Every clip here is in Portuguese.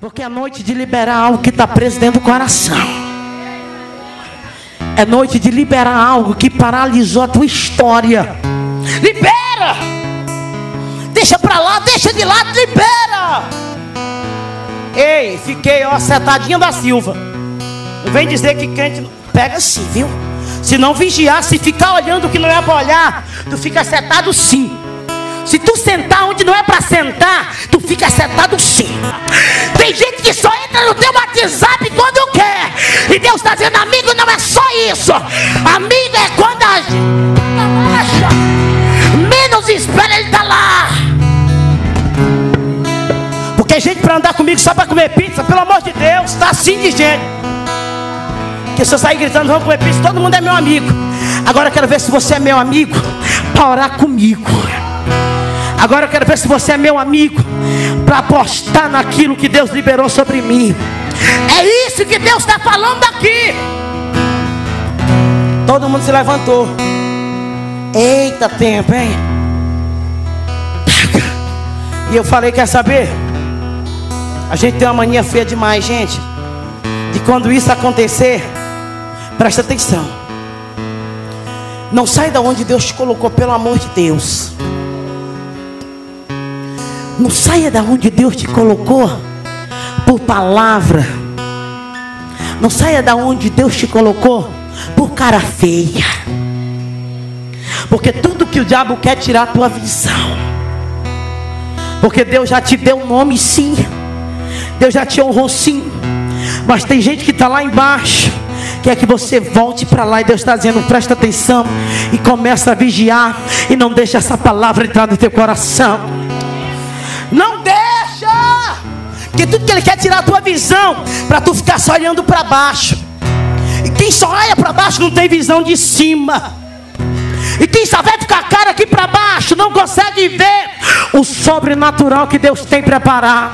Porque é noite de liberar algo que está preso dentro do coração. É noite de liberar algo que paralisou a tua história. Libera! Deixa pra lá, deixa de lado, libera! Ei, fiquei setadinha da Silva. Não vem dizer que crente pega assim, viu? Se não vigiar, se ficar olhando o que não é para olhar, tu fica setado sim. Se tu sentar onde não é para sentar, tu fica setado sim. Tem gente que só entra no teu WhatsApp quando quer. E Deus está dizendo, amigo, não é só isso. Amigo é quando a gente acha, menos espera, ele está lá. Porque gente para andar comigo só para comer pizza, pelo amor de Deus, está assim de gente. Que se eu sair gritando, vamos comer pizza, todo mundo é meu amigo. Agora eu quero ver se você é meu amigo para orar comigo. Agora eu quero ver se você é meu amigo para apostar naquilo que Deus liberou sobre mim. É isso que Deus está falando aqui. Todo mundo se levantou. Eita tempo, hein? E eu falei, quer saber? A gente tem uma mania feia demais, gente. De quando isso acontecer, presta atenção. Não sai da onde Deus te colocou, pelo amor de Deus. Não saia da onde Deus te colocou por palavra. Não saia da onde Deus te colocou por cara feia. Porque tudo que o diabo quer é tirar a tua visão. Porque Deus já te deu um nome sim. Deus já te honrou sim. Mas tem gente que está lá embaixo, quer que você volte para lá. E Deus está dizendo, presta atenção e começa a vigiar. E não deixa essa palavra entrar no teu coração. Não deixa. Porque tudo que ele quer é tirar a tua visão, para tu ficar só olhando para baixo. E quem só olha para baixo não tem visão de cima. E quem só vai ficar a cara aqui para baixo não consegue ver o sobrenatural que Deus tem preparado.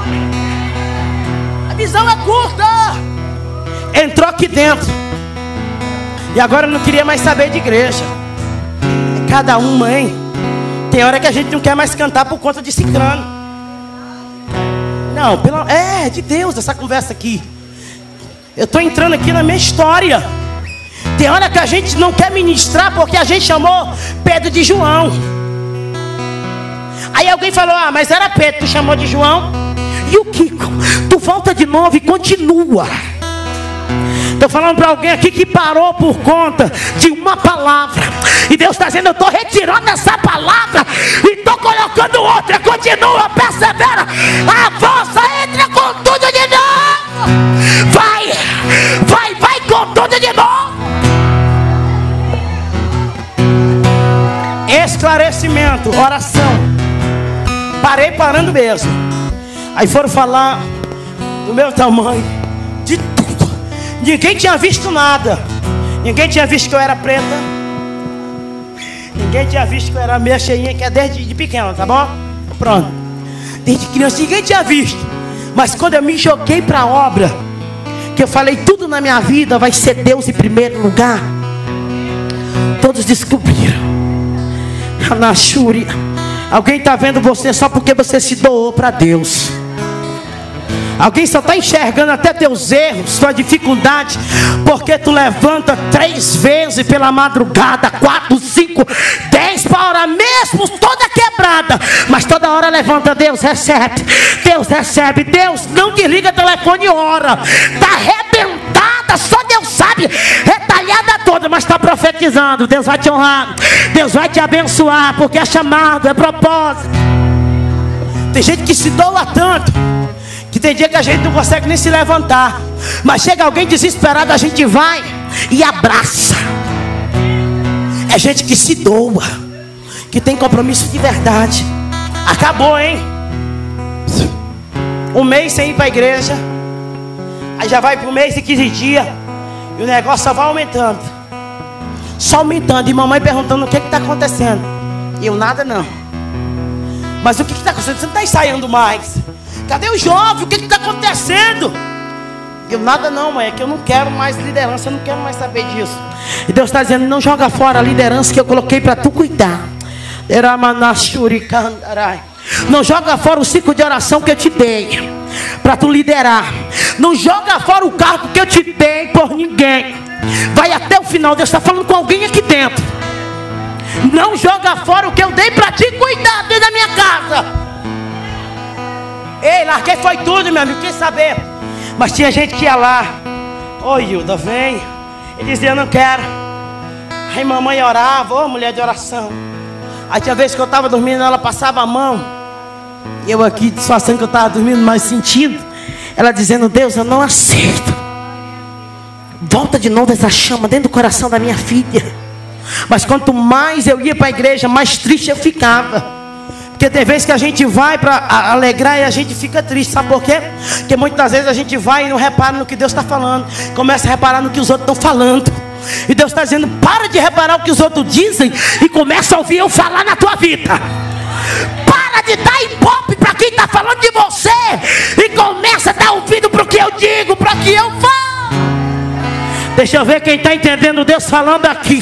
A visão é curta. Entrou aqui dentro e agora não queria mais saber de igreja. É cada uma, hein? Tem hora que a gente não quer mais cantar por conta de ciclano. Não, é de Deus essa conversa aqui. Eu estou entrando aqui na minha história. Tem hora que a gente não quer ministrar porque a gente chamou Pedro de João. Aí alguém falou, mas era Pedro, tu chamou de João. E o Kiko, tu volta de novo e continua. Estou falando para alguém aqui que parou por conta de uma palavra. E Deus está dizendo, eu estou retirando essa palavra e estou colocando outra. Continua, persevera, avança, entra com tudo de novo. Vai com tudo de novo. Esclarecimento, oração. Parando mesmo. Aí foram falar do meu tamanho, de tudo. Ninguém tinha visto nada. Ninguém tinha visto que eu era preta. Ninguém tinha visto que eu era meia cheinha, que é desde pequena, tá bom? Pronto. Desde criança ninguém tinha visto. Mas quando eu me joguei para a obra, que eu falei, tudo na minha vida vai ser Deus em primeiro lugar, todos descobriram. Anachuri, alguém está vendo você só porque você se doou para Deus. Alguém só está enxergando até teus erros, sua dificuldade, porque tu levanta 3 vezes pela madrugada, 4, 5, 10 para orar, mesmo toda quebrada, mas toda hora levanta. Deus recebe, Deus recebe, Deus não desliga o telefone e ora. Está arrebentada, só Deus sabe, retalhada toda, mas está profetizando. Deus vai te honrar, Deus vai te abençoar, porque é chamado, é propósito. Tem gente que se doa tanto que tem dia que a gente não consegue nem se levantar, mas chega alguém desesperado, a gente vai e abraça. É gente que se doa, que tem compromisso de verdade. Acabou, hein? Um mês sem ir para a igreja, aí já vai para um mês e 15 dias, e o negócio só vai aumentando. Só aumentando, e mamãe perguntando o que está acontecendo. E eu, nada não. Mas o que está acontecendo? Você não está ensaiando mais. Cadê o jovem? O que está acontecendo? Eu, nada não, mãe. É que eu não quero mais liderança. Eu não quero mais saber disso. E Deus está dizendo, não joga fora a liderança que eu coloquei para tu cuidar. Não joga fora o ciclo de oração que eu te dei. para tu liderar. Não joga fora o cargo que eu te dei por ninguém. Vai até o final. Deus está falando com alguém aqui dentro. Não joga fora o que eu dei para te cuidar dentro da minha casa. Ei, larguei foi tudo, meu amigo, quem saber. Mas tinha gente que ia lá. Ô Hilda, vem. Ele dizia, eu não quero. Aí mamãe orava, ô mulher de oração. Aí tinha vez que eu estava dormindo, ela passava a mão. E eu aqui disfarçando que eu estava dormindo, mas sentindo. Ela dizendo, Deus, eu não aceito. Volta de novo essa chama dentro do coração da minha filha. Mas quanto mais eu ia para a igreja, mais triste eu ficava. Porque tem vezes que a gente vai para alegrar e a gente fica triste. Sabe por quê? Porque muitas vezes a gente vai e não repara no que Deus está falando. Começa a reparar no que os outros estão falando. E Deus está dizendo, para de reparar o que os outros dizem e começa a ouvir eu falar na tua vida. Para de dar ibope para quem está falando de você e começa a dar ouvido para o que eu digo, para o que eu falo. Deixa eu ver quem está entendendo Deus falando aqui.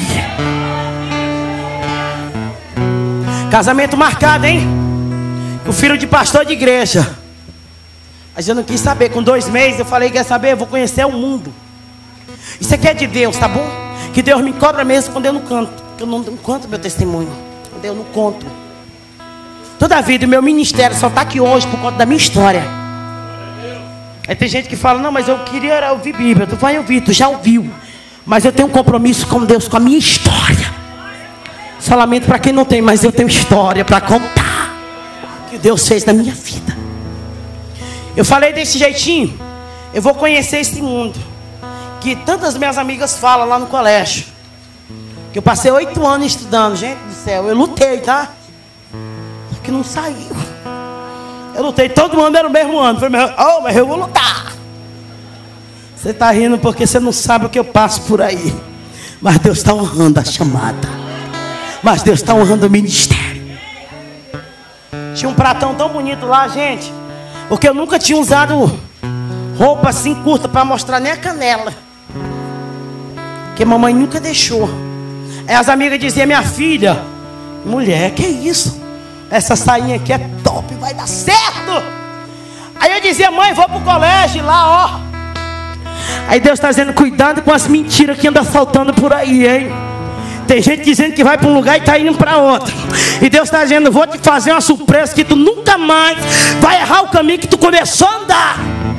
Casamento marcado, hein? O filho de pastor de igreja. Mas eu não quis saber. Com 2 meses eu falei, quer saber? Eu vou conhecer o mundo. Isso aqui é de Deus, tá bom? Que Deus me cobra mesmo quando eu não canto. Porque eu não conto meu testemunho. Quando eu não conto. Toda a vida o meu ministério só está aqui hoje por conta da minha história. Aí tem gente que fala, não, mas eu queria ouvir Bíblia. Tu vai ouvir, tu já ouviu. Mas eu tenho um compromisso com Deus, com a minha história. Só lamento para quem não tem, mas eu tenho história para contar que Deus fez na minha vida. Eu falei desse jeitinho. Eu vou conhecer esse mundo que tantas minhas amigas falam lá no colégio. Que eu passei 8 anos estudando. Gente do céu, eu lutei, tá? Porque não saiu. Eu lutei, todo ano era o mesmo ano. Falei, mas eu vou lutar. Você está rindo porque você não sabe o que eu passo por aí. Mas Deus está honrando a chamada. Mas Deus está honrando o ministério. Tinha um pratão tão bonito lá, gente. Porque eu nunca tinha usado roupa assim curta para mostrar nem a canela. Porque mamãe nunca deixou. Aí as amigas diziam, minha filha, mulher, que isso? Essa sainha aqui é top, vai dar certo. Aí eu dizia, mãe, vou pro colégio lá, ó. Aí Deus está dizendo, cuidado com as mentiras que andam faltando por aí, hein? Tem gente dizendo que vai para um lugar e está indo para outro. E Deus está dizendo, vou te fazer uma surpresa que tu nunca mais vai errar o caminho que tu começou a andar.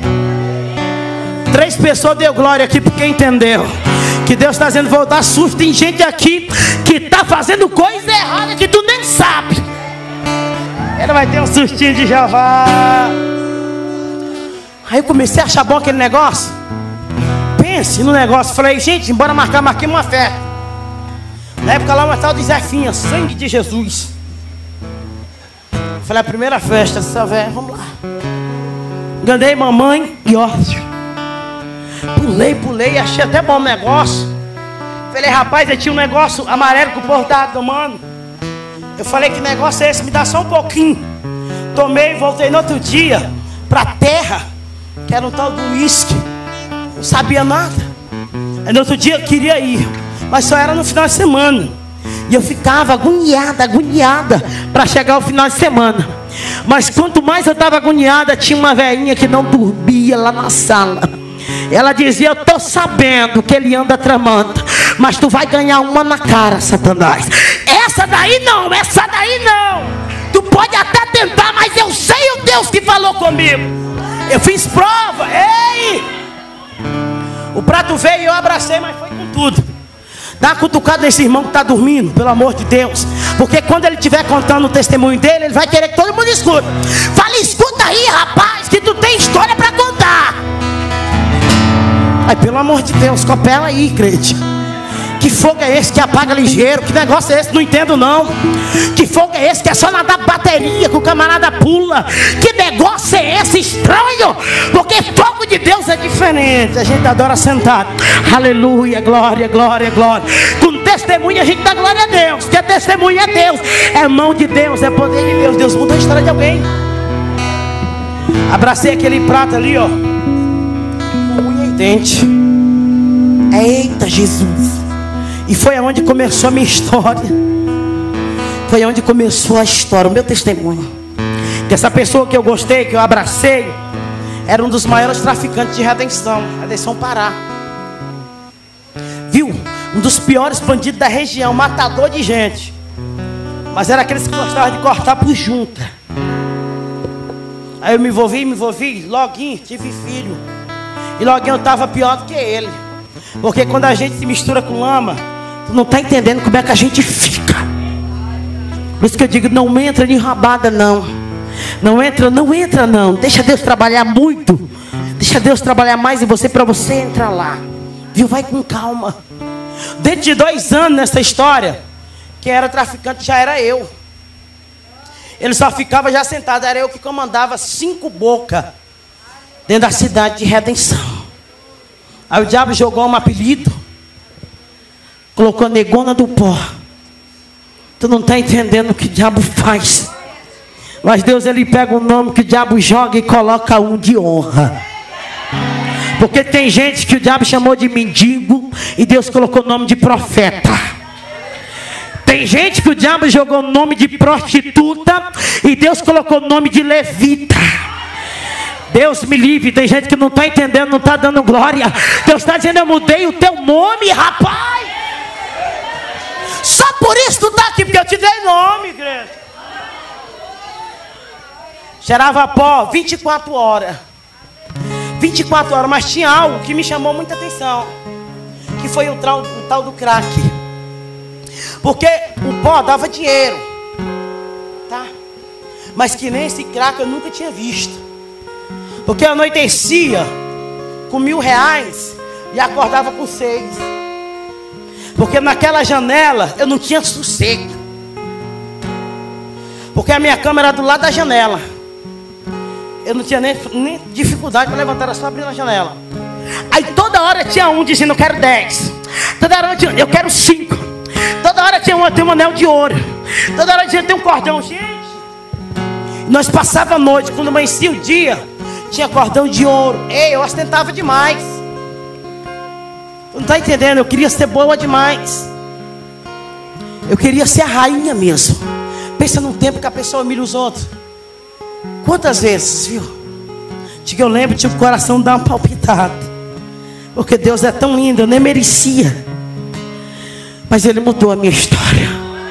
3 pessoas deu glória aqui porque entendeu. Que Deus está dizendo, vou dar susto. Tem gente aqui que está fazendo coisa errada que tu nem sabe. Ela vai ter um sustinho de Jeová. Aí eu comecei a achar bom aquele negócio. Pense no negócio. Falei, gente, embora marquei uma festa. Na época lá uma tal de Zefinha, sangue de Jesus. Falei, a primeira festa dessa velha, vamos lá. Enganei mamãe e ócio. Pulei, achei até bom o negócio. Falei, rapaz, eu tinha um negócio amarelo que o povo estava tomando. Eu falei, que negócio é esse? Me dá só um pouquinho. Tomei, voltei no outro dia pra terra, que era um tal do uísque. Não sabia nada. Aí no outro dia eu queria ir, mas só era no final de semana. E eu ficava agoniada para chegar ao final de semana. Mas quanto mais eu estava agoniada, tinha uma velhinha que não dormia lá na sala. Ela dizia, eu estou sabendo que ele anda tramando, mas tu vai ganhar uma na cara, Satanás. Essa daí não. Tu pode até tentar, mas eu sei o Deus que falou comigo. Eu fiz prova, ei! O prato veio e eu abracei, mas foi com tudo. Dá uma cutucada nesse irmão que está dormindo, pelo amor de Deus. Porque quando ele estiver contando o testemunho dele, ele vai querer que todo mundo escute. Fala, escuta aí, rapaz, que tu tem história para contar. Ai, pelo amor de Deus, copela aí, crente. Que fogo é esse que apaga ligeiro? Que negócio é esse? Não entendo não. Que fogo é esse que é só nadar bateria que o camarada pula? Que negócio é esse estranho? Porque fogo de Deus é diferente. A gente adora sentado. Aleluia, glória, glória, glória. Com testemunho a gente dá glória a Deus. Que testemunho é Deus. É mão de Deus, é poder de Deus. Deus muda a história de alguém. Abracei aquele prato ali, ó. Unha e dente. Eita Jesus. E foi aonde começou a minha história. Foi aonde começou a história, o meu testemunho. Que essa pessoa que eu gostei, que eu abracei, era um dos maiores traficantes de Redenção Pará. Viu? Um dos piores bandidos da região, matador de gente. Mas era aqueles que gostavam de cortar por junta. Aí eu me envolvi, loguinho, tive filho. E loguinho eu estava pior do que ele. Porque quando a gente se mistura com lama, tu não está entendendo como é que a gente fica. Por isso que eu digo, não entra em rabada não. Não entra não. Deixa Deus trabalhar muito. Deixa Deus trabalhar mais em você para você entrar lá. Viu? Vai com calma. Dentro de 2 anos nessa história, quem era traficante já era eu. Ele só ficava já sentado. Era eu que comandava 5 bocas dentro da cidade de Redenção. Aí o diabo jogou um apelido, colocou Negona do Pó. Tu não está entendendo o que o diabo faz. Mas Deus, ele pega o nome que o diabo joga e coloca um de honra. Porque tem gente que o diabo chamou de mendigo e Deus colocou o nome de profeta. Tem gente que o diabo jogou o nome de prostituta e Deus colocou o nome de levita. Deus me livre, tem gente que não está entendendo, não está dando glória. Deus está dizendo, eu mudei o teu nome, rapaz. Só por isso tu está aqui, porque eu te dei nome, igreja. Cheirava pó 24 horas. 24 horas, mas tinha algo que me chamou muita atenção. Que foi o tal do crack. Porque o pó dava dinheiro, tá? Mas que nem esse crack eu nunca tinha visto. Porque eu anoitecia com R$1.000 e acordava com 6. Porque naquela janela eu não tinha sossego. Porque a minha cama era do lado da janela. Eu não tinha nem dificuldade para levantar, era só abrir a janela. Aí toda hora tinha um dizendo, eu quero 10. Toda hora tinha, eu quero 5. Toda hora tinha um anel de ouro. Toda hora tinha um cordão. Gente, nós passávamos a noite, quando amanhecia o dia, tinha cordão de ouro. Ei, eu ostentava demais. Tu não está entendendo? Eu queria ser boa demais. Eu queria ser a rainha mesmo. Pensa num tempo que a pessoa humilha os outros. Quantas vezes, viu? De que eu lembro, tinha o coração dar uma palpitada. Porque Deus é tão lindo, eu nem merecia. Mas Ele mudou a minha história.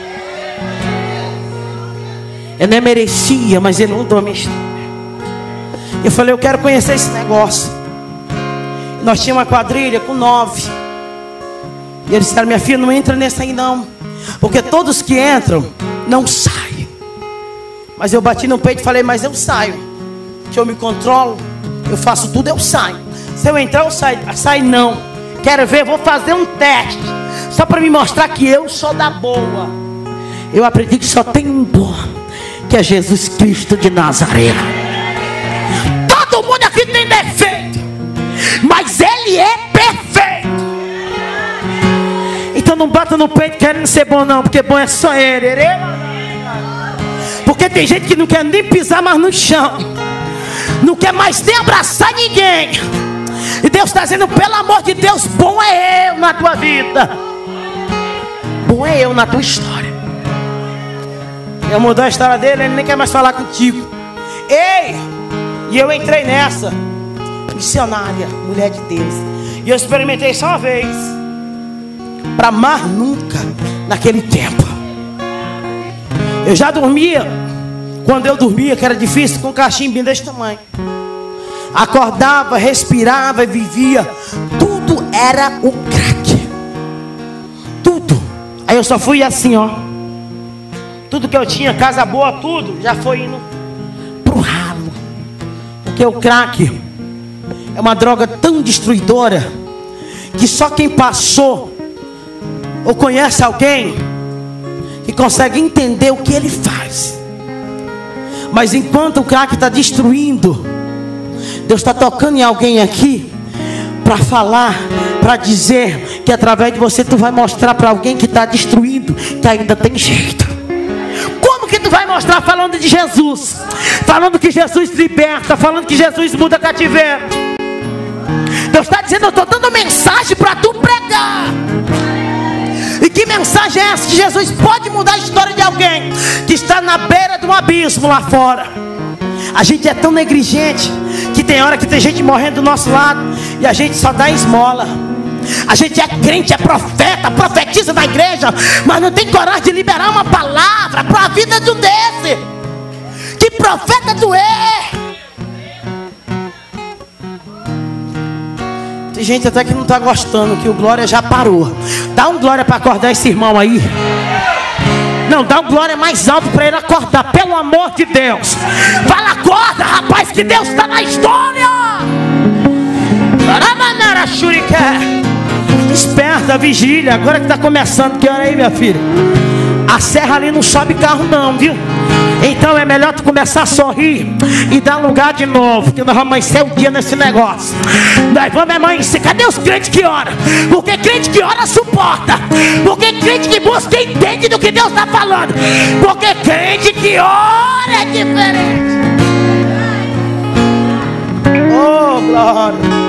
Eu nem merecia, mas Ele mudou a minha história. Eu falei, eu quero conhecer esse negócio. Nós tínhamos uma quadrilha com 9. E eles disseram, minha filha, não entra nessa aí não. Porque todos que entram, não saem. Mas eu bati no peito e falei, mas eu saio. Que eu me controlo, eu faço tudo, eu saio. Se eu entrar, eu saio. Sai não. Quero ver, vou fazer um teste. Só para me mostrar que eu sou da boa. Eu aprendi que só tem um bom, que é Jesus Cristo de Nazaré. Todo mundo aqui tem defeito, mas Ele é perfeito. Então não bata no peito querendo ser bom não, porque bom é só Ele. Porque tem gente que não quer nem pisar mais no chão, não quer mais nem abraçar ninguém. E Deus está dizendo, pelo amor de Deus, bom é eu na tua vida. Bom é eu na tua história. Eu mudou a história dele, ele nem quer mais falar contigo. Ei! E eu entrei nessa. Missionária, mulher de Deus. E eu experimentei só uma vez. Para mais nunca naquele tempo. Eu já dormia. Quando eu dormia, que era difícil, com um cachimbinho desse tamanho. Acordava, respirava e vivia. Tudo era o crack. Tudo. Aí eu só fui assim, ó. Tudo que eu tinha, casa boa, tudo, já foi indo pro ralo. Porque o crack é uma droga tão destruidora que só quem passou ou conhece alguém que consegue entender o que ele faz. Mas enquanto o crack está destruindo, Deus está tocando em alguém aqui para falar, para dizer que através de você tu vai mostrar para alguém que está destruindo que ainda tem jeito. Como que tu vai mostrar? Falando de Jesus, falando que Jesus liberta, falando que Jesus muda cativeiro. Deus está dizendo, eu estou dando mensagem para tu pregar. E que mensagem é essa? Que Jesus pode mudar a história de alguém que está na beira de um abismo lá fora. A gente é tão negligente que Que tem hora que tem gente morrendo do nosso lado e a gente só dá esmola. A gente é crente, é profeta, profetiza da igreja, mas não tem coragem de liberar uma palavra para a vida de um desse. Que profeta tu é? Tem gente até que não está gostando, que o glória já parou. Dá um glória para acordar esse irmão aí. Não, dá um glória mais alto para ele acordar, pelo amor de Deus. Fala, acorda, rapaz, que Deus está na história. Desperta, vigília. Agora que está começando, que hora aí, minha filha? A serra ali não sobe carro não, viu? Então é melhor tu começar a sorrir e dar lugar de novo, que nós vamos amanhecer o dia nesse negócio. Nós vamos amanhecer. Cadê os crentes que oram? Porque crente que ora suporta. Porque crente que busca entende do que Deus está falando. Porque crente que ora é diferente. Oh, glória.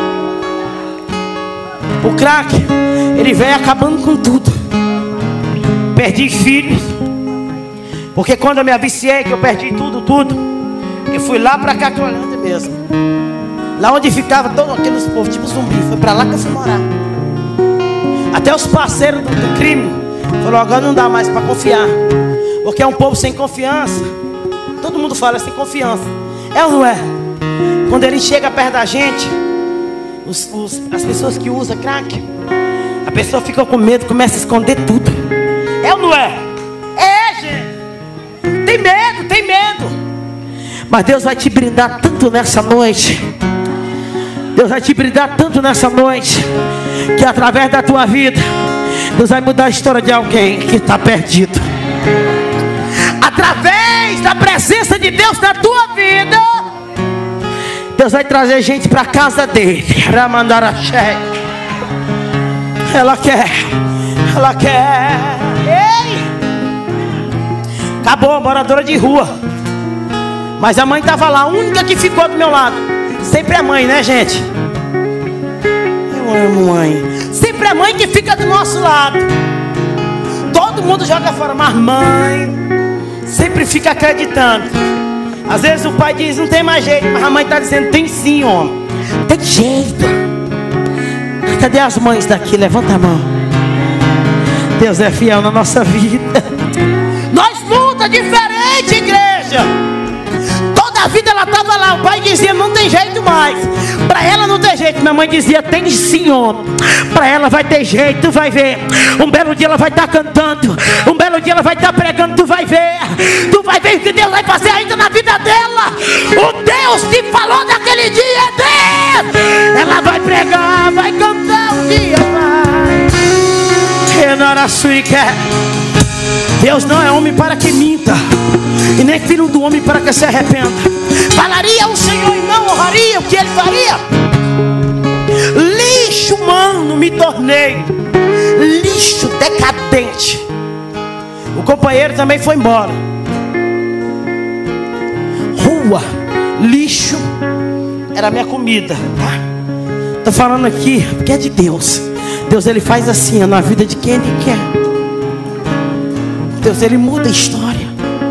O crack, ele veio acabando com tudo. Perdi filhos. Porque quando eu me aviciei, que eu perdi tudo, eu fui lá pra Cracolândia mesmo. Lá onde ficava todos aqueles povos, tipo zumbi. Foi pra lá que eu fui morar. Até os parceiros do crime falaram, agora não dá mais pra confiar. Porque é um povo sem confiança. Todo mundo fala sem confiança. É ou não é? Quando ele chega perto da gente, as pessoas que usam crack, a pessoa fica com medo, começa a esconder tudo. É ou não é? É, gente. Tem medo. Mas Deus vai te brindar tanto nessa noite. Deus vai te brindar tanto nessa noite, que através da tua vida, Deus vai mudar a história de alguém que está perdido. Através da presença de Deus na tua vida, Deus vai trazer gente para a casa dele. Ela quer. Ei! Acabou a moradora de rua. Mas a mãe estava lá, a única que ficou do meu lado. Sempre é mãe, né, gente? Eu amo mãe. Sempre é mãe que fica do nosso lado. Todo mundo joga fora, mas mãe sempre fica acreditando. Às vezes o pai diz, não tem mais jeito, mas a mãe está dizendo, tem sim, homem. Tem jeito. Cadê as mães daqui? Levanta a mão. Deus é fiel na nossa vida. Nós luta diferente, igreja. Toda a vida ela estava lá. O pai dizia, não tem jeito mais. Para ela não tem jeito. Minha mãe dizia, tem sim, homem. Para ela vai ter jeito, tu vai ver. Um belo dia ela vai estar cantando. Um belo dia ela vai estar pregando, tu vai ver. Tu vai ver o que Deus vai fazer ainda na vida dela. O Deus que falou naquele dia é Deus. Ela vai pregar, vai cantar um dia mais. Deus não é homem para que minta, e nem filho do homem para que se arrependa. Falaria o Senhor e não honraria o que ele faria? Lixo humano me tornei, lixo decadente. O companheiro também foi embora. Rua, lixo, era a minha comida, tá? Tô falando aqui porque é de Deus. Deus ele faz assim na vida de quem ele quer. Deus ele muda a história.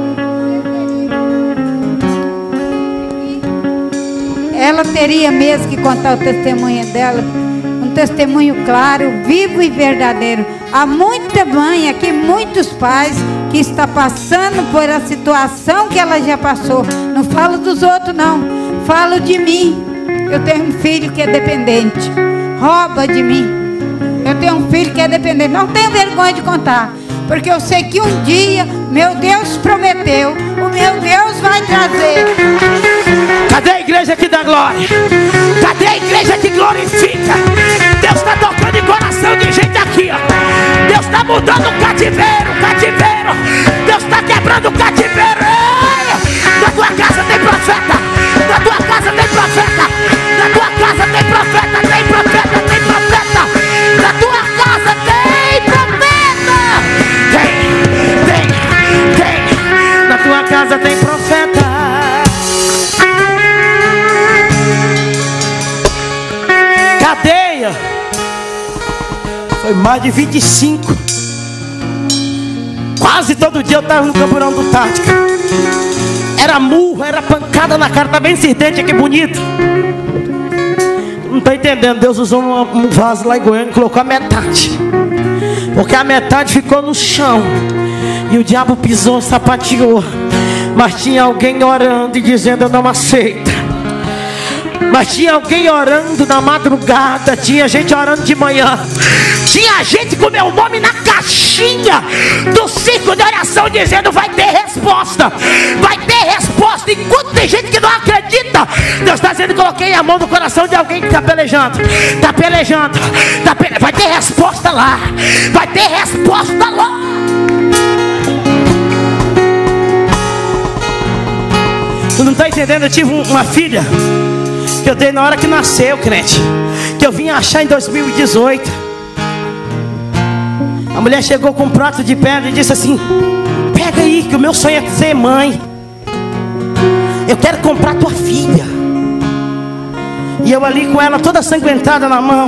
Ela teria mesmo que contar o testemunho dela, um testemunho claro, vivo e verdadeiro. Há muita mãe aqui, muitos pais que está passando por a situação que ela já passou. Não falo dos outros não, falo de mim. Eu tenho um filho que é dependente, rouba de mim. Eu tenho um filho que é dependente, não tenho vergonha de contar, porque eu sei que um dia meu Deus prometeu, o meu Deus vai trazer. Cadê a igreja que dá glória? Cadê a igreja que glorifica? Deus está tocando em coração de gente aqui, ó. Deus está mudando o cativeiro. Deus está quebrando o cativeiro. Na tua casa tem profeta. Na tua casa tem profeta. Na tua casa tem profeta. Tem profeta, tem profeta. Na tua casa tem profeta. Tem. Na tua casa tem profeta. Cadeia. Foi mais de 25. Quase todo dia eu estava no camburão do Tática. Era murro, era pancada na cara. Tá bem esse dente aqui bonito. está entendendo? Deus usou um vaso lá em Goiânia e colocou a metade, porque a metade ficou no chão e o diabo pisou, sapateou. Mas tinha alguém orando e dizendo: eu não aceito. Mas tinha alguém orando na madrugada, tinha gente orando de manhã, tinha gente com meu nome na caixinha do ciclo de oração dizendo: vai ter resposta, vai ter resposta. Enquanto tem gente que não acredita, Deus está dizendo: coloquei a mão no coração de alguém que está pelejando, vai ter resposta lá, vai ter resposta lá. Tu não está entendendo? Eu tive uma filha que eu dei na hora que nasceu, crente, que eu vim achar em 2018. A mulher chegou com um prato de pedra e disse assim: pega aí, que o meu sonho é ser mãe. Eu quero comprar tua filha. E eu ali com ela toda sanguentada na mão.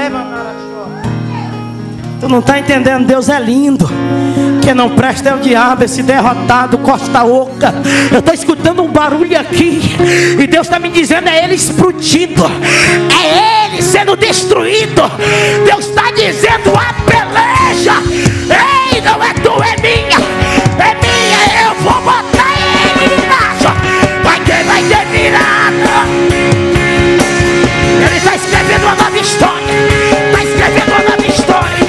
Tu não está entendendo? Deus é lindo. Quem não presta é o diabo, esse derrotado, costa oca. Eu estou escutando um barulho aqui e Deus está me dizendo: é ele explodindo, é ele sendo destruído. Deus está dizendo: a peleja, ei, não é tua, é minha, eu vou botar ele embaixo. Vai ter virada. Ele está escrevendo uma nova história, está escrevendo uma nova história.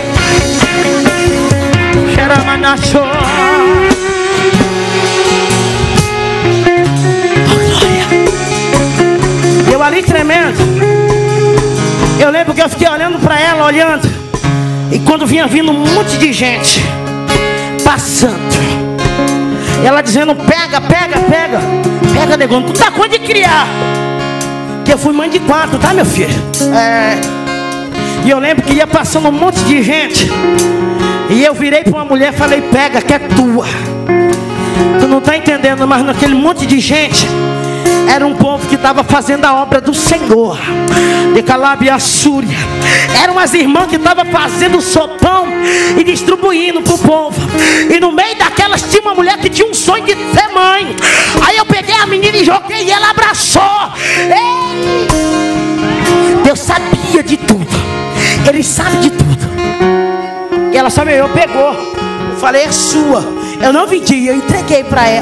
Eu ali tremendo. Eu lembro que eu fiquei olhando para ela, olhando. E quando vinha vindo um monte de gente passando, ela dizendo: pega, negão, tu tá com de criar. Que eu fui mãe de 4, tá, meu filho? E eu lembro que ia passando um monte de gente. E eu virei para uma mulher e falei: pega, que é tua. Tu não está entendendo, mas naquele monte de gente era um povo que estava fazendo a obra do Senhor. De Calabria, Súria. Eram as irmãs que estavam fazendo sopão e distribuindo para o povo. E no meio daquelas tinha uma mulher que tinha um sonho de ser mãe. Aí eu peguei a menina e joguei e ela abraçou. Ei! Deus sabia de tudo. Ele sabe de tudo. E ela só me olhou, pegou. Eu falei: é sua. Eu não vendi, eu entreguei para ela.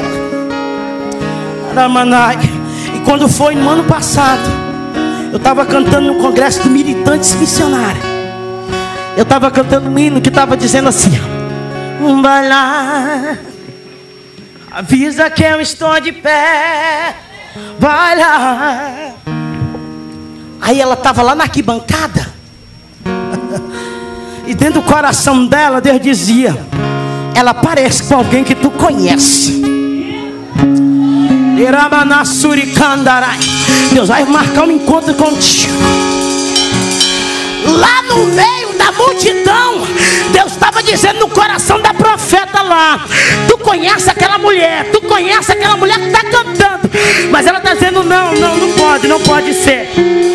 E quando foi no ano passado, eu estava cantando no congresso de militantes missionários. Eu estava cantando um hino que estava dizendo assim: vai lá, avisa que eu estou de pé, vai lá. Aí ela estava lá na arquibancada. E dentro do coração dela, Deus dizia: ela parece com alguém que tu conhece. Deus vai marcar um encontro contigo. Lá no meio da multidão, Deus estava dizendo no coração da profeta lá: tu conhece aquela mulher, tu conhece aquela mulher que está cantando. Mas ela está dizendo: não pode ser.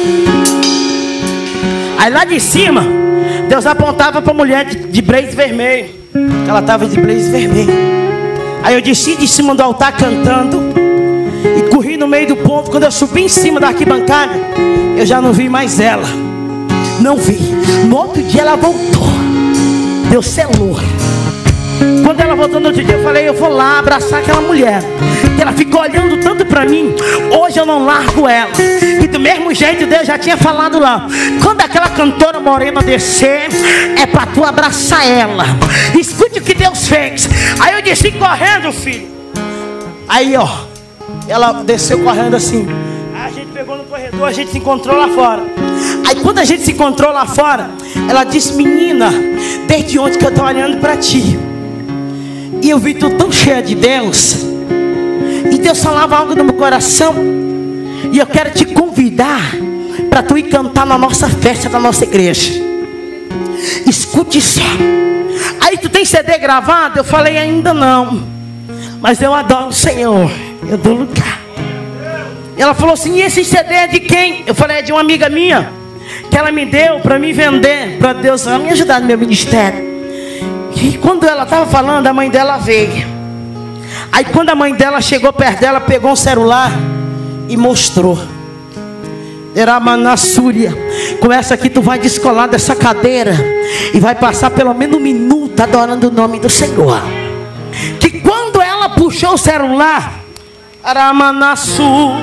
Aí lá de cima, Deus apontava para a mulher de blazer vermelho. Ela estava de blazer vermelho. Aí eu desci de cima do altar cantando e corri no meio do povo. Quando eu subi em cima da arquibancada, eu já não vi mais ela. Não vi. No outro dia ela voltou. Deus selou. Quando ela voltou no outro dia, eu falei: eu vou lá abraçar aquela mulher. Que ela ficou olhando tanto para mim. Hoje eu não largo ela. E do mesmo jeito Deus já tinha falado lá: quando aquela cantora morena descer, é para tu abraçar ela. Escute o que Deus fez. Aí eu desci correndo, filho. Aí ela desceu correndo assim. Aí a gente pegou no corredor, a gente se encontrou lá fora. Aí quando a gente se encontrou lá fora, ela disse: menina, desde ontem que eu estou olhando para ti, e eu vi tu tão cheia de Deus, e Deus falava algo no meu coração, e eu quero te convidar para tu ir cantar na nossa festa da nossa igreja. Escute só. Aí tu tem CD gravado? Eu falei: ainda não, mas eu adoro o Senhor, eu dou lugar. E ela falou assim: e esse CD é de quem? Eu falei: é de uma amiga minha, que ela me deu para me vender, para Deus me ajudar no meu ministério. E quando ela estava falando, a mãe dela veio. Aí quando a mãe dela chegou perto dela, pegou um celular e mostrou. Era Manassúria. Com essa aqui tu vai descolar dessa cadeira e vai passar pelo menos 1 minuto adorando o nome do Senhor. Que quando ela puxou o celular, Aramanassu,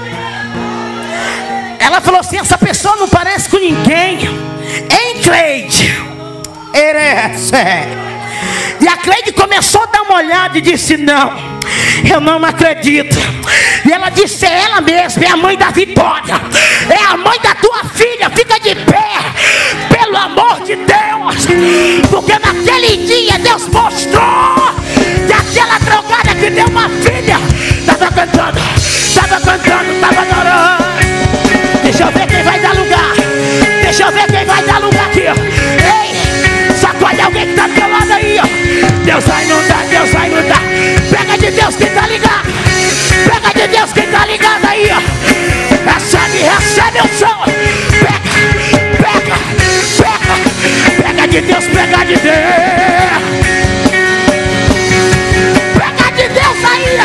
ela falou assim: essa pessoa não parece com ninguém, hein, Cleide? E a Cleide começou a dar uma olhada e disse: não, eu não acredito. E ela disse: é ela mesma, é a mãe da Vitória, é a mãe da tua filha. Fica de pé, pelo amor de Deus, porque naquele dia Deus mostrou que aquela drogada que deu uma filha estava cantando, estava adorando. Deixa eu ver quem vai dar lugar, deixa eu ver quem vai dar lugar aqui. Ei, sacode alguém que está do teu lado aí, ó. Deus vai inundar, Deus vai inundar. Pega de Deus quem está ligado, pega de Deus quem está ligado aí, ó. Recebe o som. Pega de Deus, pega de Deus. Pega de Deus aí,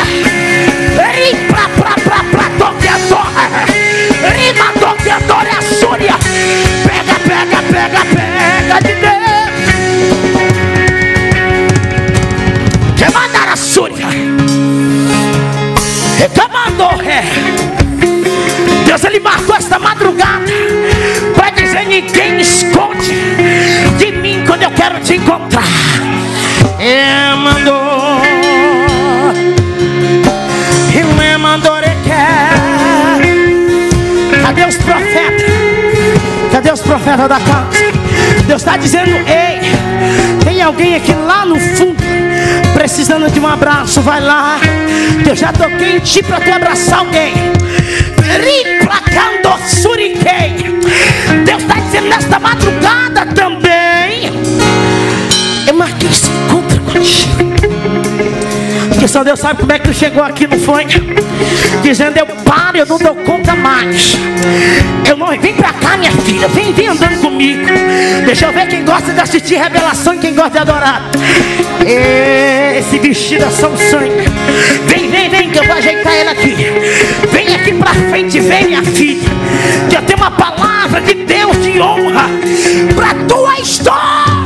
rima toqueador é a Súria. Pega de Deus. Que mandar a Súria. Deus, ele marcou esta madrugada para dizer: ninguém me esconde de mim quando eu quero te encontrar. Ele mandou Cadê os profetas? Cadê os profetas da casa? Deus está dizendo: ei, tem alguém aqui lá no fundo precisando de um abraço. Vai lá, eu já toquei em ti para tu abraçar alguém. Deus está dizendo nesta madrugada também: eu marquei esse encontro contigo. Porque só Deus sabe como é que tu chegou aqui, não foi? Dizendo: eu paro, eu não dou conta mais. Eu não, vem pra cá, minha filha, vem andando comigo. Deixa eu ver quem gosta de assistir revelação e quem gosta de adorar. Esse vestido é só um sangue. Vem, que eu vou ajeitar ele aqui. Vem aqui pra frente, vem, minha filha, que eu tenho uma palavra de Deus de honra pra tua história.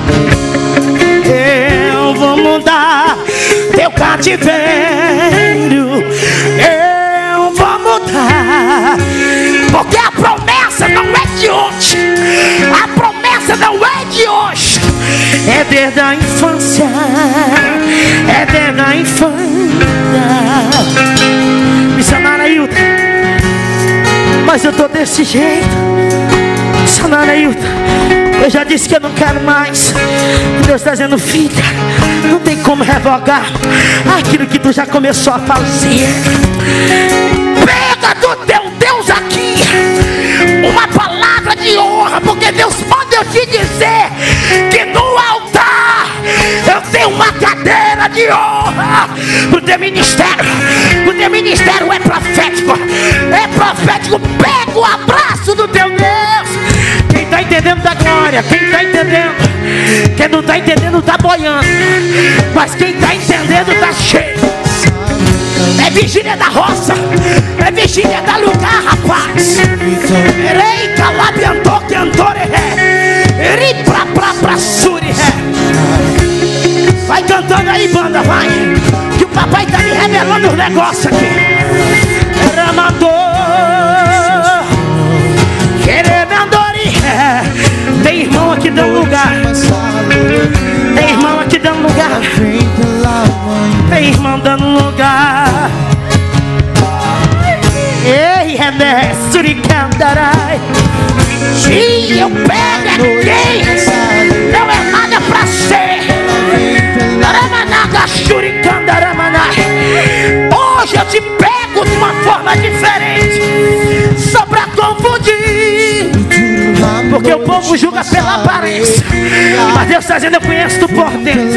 Eu vou mudar teu cativeiro, eu vou mudar, porque a promessa não é de hoje, a promessa não é de hoje, é desde a infância, é desde a infância. Missionária Hilda, mas eu tô desse jeito. Missionária Hilda, eu já disse que eu não quero mais. Deus está dizendo: filha, não tem como revogar aquilo que tu já começou a fazer. Pega do teu Deus aqui uma palavra de honra, porque Deus manda eu te dizer que no altar eu tenho uma cadeira de honra pro teu ministério. O teu ministério é profético, é profético. Pega o abraço do teu Deus. Quem está entendendo da glória, quem está entendendo. Quem não está entendendo está boiando, mas quem está entendendo está cheio. É vigília da roça, é vigília da lugar, rapaz. Erei calabiantou que andore eri pra suri. Vai cantando aí, banda, vai, que o papai está me revelando os negócios aqui. Tem irmão aqui dando lugar, tem irmão aqui dando lugar, tem irmão dando lugar. Ei, René, Suricandarai. Se eu pego quem não é nada pra ser. Hoje eu te pego de uma forma diferente, só pra confundir. Porque o povo julga pela aparência, mas Deus está dizendo: eu conheço tu por dentro.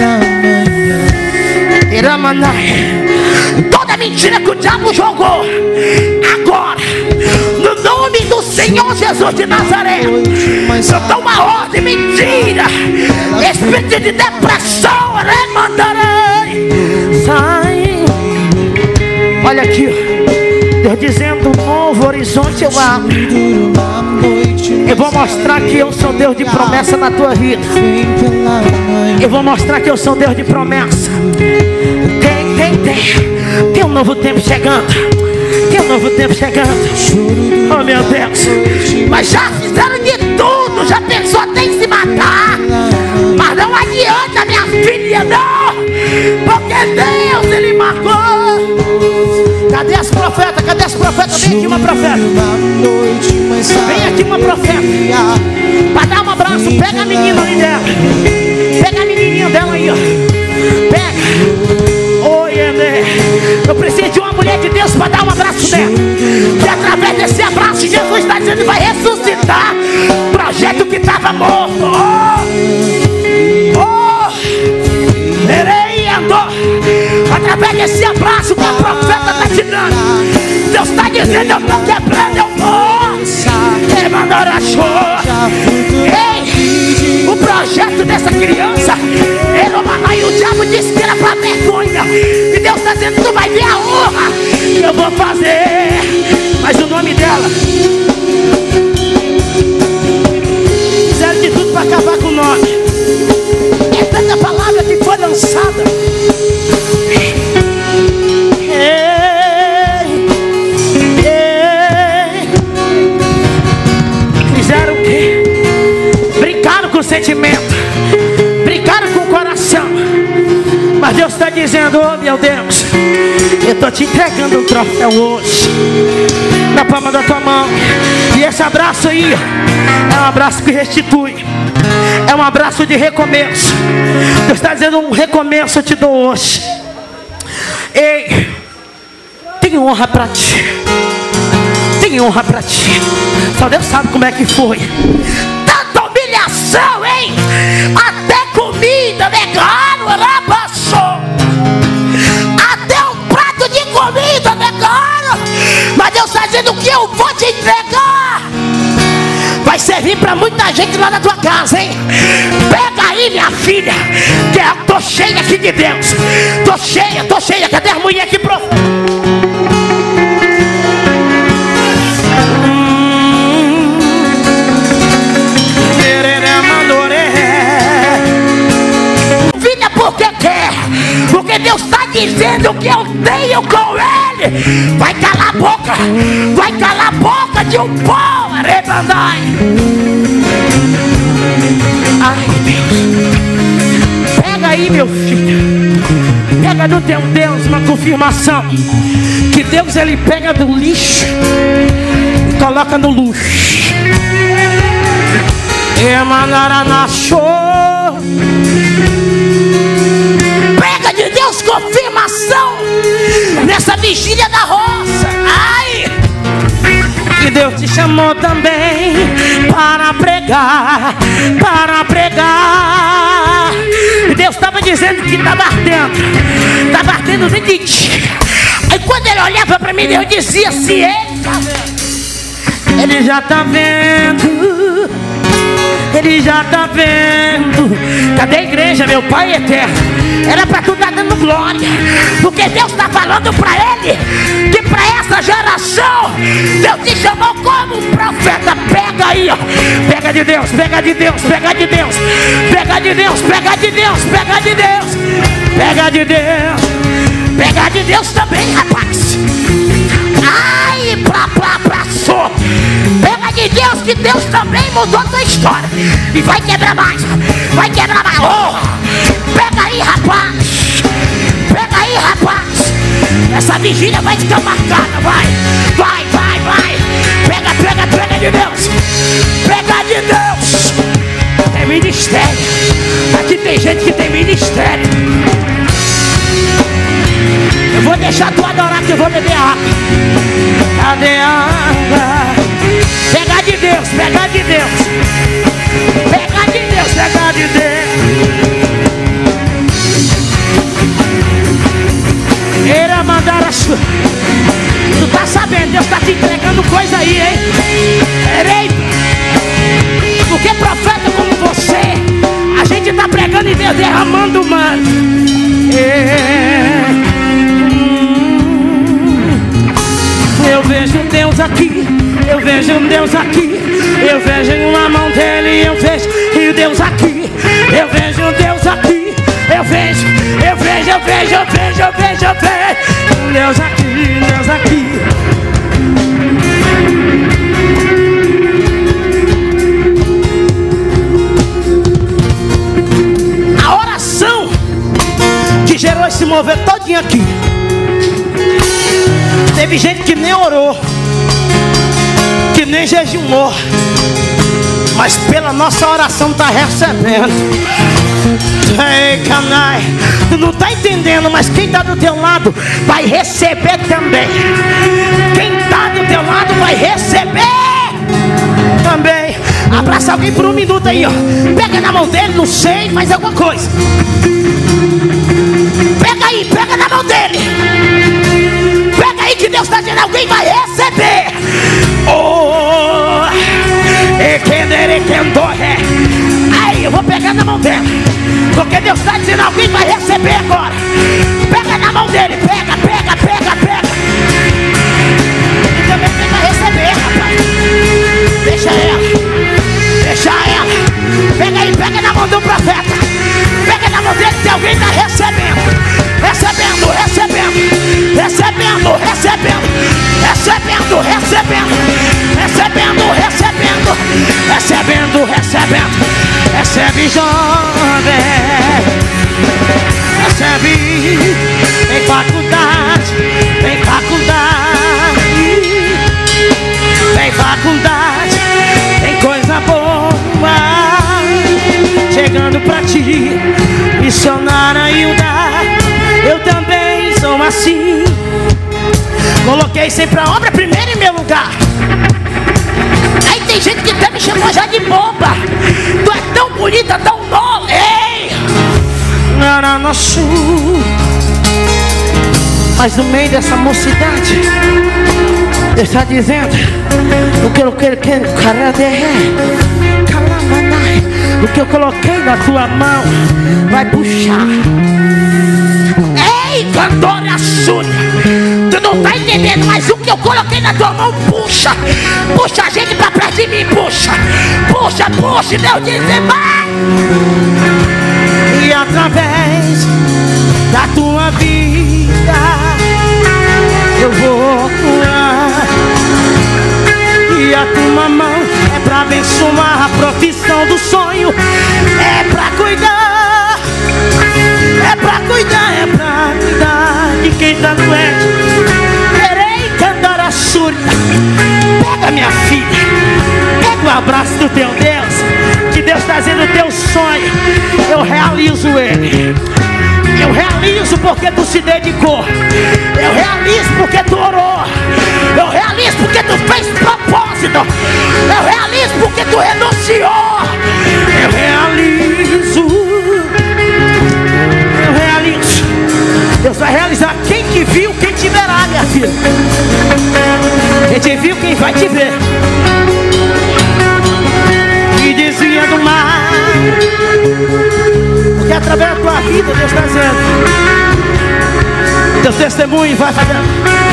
Toda mentira que o diabo jogou, agora, no nome do Senhor Jesus de Nazaré, eu dou uma ordem: mentira, espírito de depressão, remandarei, sai. Olha aqui, Deus dizendo: um novo horizonte eu abro. Eu vou mostrar que eu sou Deus de promessa na tua vida. Eu vou mostrar que eu sou Deus de promessa. Tem um novo tempo chegando. Tem um novo tempo chegando. Oh meu Deus. Mas já fizeram de tudo. Já pensou até em se matar. Mas não adianta, minha filha, não. Porque Deus, Ele marcou. Cadê as profetas? Cadê as profetas? Vem aqui uma profeta. Vem aqui uma profeta. Para dar um abraço. Pega a menina ali dela. Pega a menininha dela aí, ó. Pega. Oi, Ené. Eu preciso de uma mulher de Deus para dar um abraço dela. E através desse abraço, Jesus está dizendo que vai ressuscitar o projeto que estava morto. Através desse abraço que a profeta está te dando, Deus está dizendo: eu estou quebrando, eu vou. Ei, o projeto dessa criança, e o diabo disse que era para vergonha. E Deus está dizendo: tu vai ver a honra que eu vou fazer. Mas o nome dela, fizeram de tudo para acabar com o nome. É tanta palavra que foi lançada. Fizeram o quê? Brincaram com o sentimento, brincaram com o coração. Mas Deus está dizendo: oh meu Deus, eu estou te entregando um troféu hoje, na palma da tua mão. E esse abraço aí é um abraço que restitui, é um abraço de recomeço. Deus está dizendo: um recomeço eu te dou hoje. Ei, tem honra para ti. Tem honra para ti. Só Deus sabe como é que foi. Tanta humilhação, hein? Até comida negaram, rabaçou. Até um prato de comida negaram. Mas Deus está dizendo que eu vou te entregar. Vai servir para muita gente lá na tua casa, hein? Pega aí, minha filha, que eu tô cheia aqui de Deus. Tô cheia. Cadê as mulheres aqui, prof? Filha, porque quer? Porque Deus está dizendo que eu tenho com Ele. Vai calar a boca de um pó, arrebandai. Ai, Deus. Pega aí, meu filho. Pega do teu Deus uma confirmação que Deus, Ele pega do lixo e coloca no luxo. Pega de Deus confirmação nessa vigília da roça. Ai! Que Deus te chamou também para pregar. E Deus estava dizendo que estava ardendo dentro de ti. Aí quando Ele olhava para mim, Deus dizia assim: Ele já está vendo. Ele já está vendo. Cadê a igreja, meu Pai eterno? Era para tu estar dando glória, porque Deus está falando para ele que para essa geração Deus te chamou como profeta. Pega aí, ó. Pega de Deus, pega de Deus, pega de Deus, pega de Deus, pega de Deus, pega de Deus, pega de Deus, pega de Deus também, rapaz. Ai, só. Pega de Deus, que Deus também mudou a tua história. E vai quebrar mais, vai quebrar mais. Oh, pega aí, rapaz. Pega aí, rapaz. Essa vigília vai ficar marcada. Vai. Pega de Deus. Pega de Deus. Tem ministério. Aqui tem gente que tem ministério. Eu vou deixar tu adorar, que eu vou beber água. Cadê a água? Pega de Deus, pega de Deus. Pega de Deus, pega de Deus. Era mandar a sua. Tu tá sabendo, Deus tá te entregando coisa aí, hein? Peraí. Porque profeta como você, a gente tá pregando e Deus derramando mano. Eu vejo Deus aqui, eu vejo Deus aqui. Eu vejo na mão dele, eu vejo e Deus aqui. Eu vejo Deus aqui. Eu vejo Deus aqui, Deus aqui. A oração que gerou esse mover todinho aqui. Teve gente que nem orou, que nem jejuou, mas pela nossa oração está recebendo. Ei, canai, tu não está entendendo, mas quem está do teu lado vai receber também. Quem está do teu lado vai receber também. Abraça alguém por um minuto aí, ó. Pega na mão dele, não sei, faz alguma coisa. Pega aí, pega na mão dele. Pega aí que Deus está dizendo, alguém vai receber. Oh, aí eu vou pegar na mão dele, porque Deus está dizendo, alguém vai receber agora. Pega na mão dele, pega. E também quem vai receber, rapaz. Deixa ela. Pega aí, pega na mão do profeta. Pega na mão dele que alguém está recebendo. Recebe jovem, recebe em faculdade, tem coisa boa chegando pra ti. Missionária Hilda, eu também sou assim. Coloquei sempre a obra primeiro em meu lugar. Aí tem gente que até me chamou já de boba. Tu é tão bonita, tão nova. Ei! Era nosso. Mas no meio dessa mocidade, Deus está dizendo: o que eu quero, o que eu coloquei na tua mão vai puxar. Ei, cantora Súria, tu não tá entendendo, mas o que eu coloquei na tua mão puxa. Puxa a gente pra perto de mim, puxa. E Deus diz, vai. E através da tua vida eu vou curar. E a tua mão é pra abençoar a profissão do sonho. É pra cuidar, de quem tá doente. Querei cantar a surda. Pega minha filha, pega o abraço do teu Deus, que Deus está dizendo o teu sonho. Eu realizo ele. Eu realizo porque tu se dedicou. Eu realizo porque tu orou. Eu realizo porque tu fez propósito. Eu realizo porque tu renunciou. Eu realizo. Deus vai realizar. Quem te viu, quem te verá, minha filha. Quem te viu, quem vai te ver. E desvia do mar, porque através da tua vida Deus está dizendo, teu testemunho vai fazendo.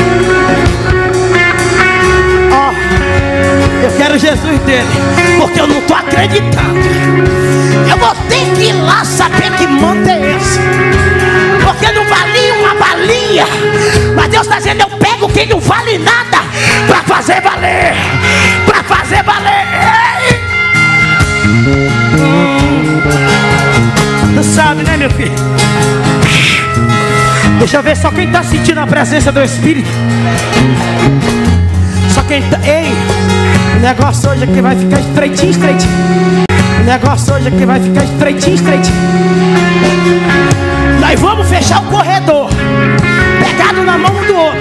Ó, eu quero Jesus dele, porque eu não estou acreditando. Eu vou ter que ir lá saber que manto é esse, porque não valia uma balinha. Mas Deus está dizendo, eu pego quem não vale nada para fazer valer. Para fazer valer. Ei! Não sabe, né, meu filho? Deixa eu ver só quem está sentindo a presença do Espírito. Só quem tá. Ei, o negócio hoje aqui vai ficar estreitinho. O negócio hoje aqui vai ficar estreitinho. Nós vamos fechar o corredor, pegado na mão um do outro.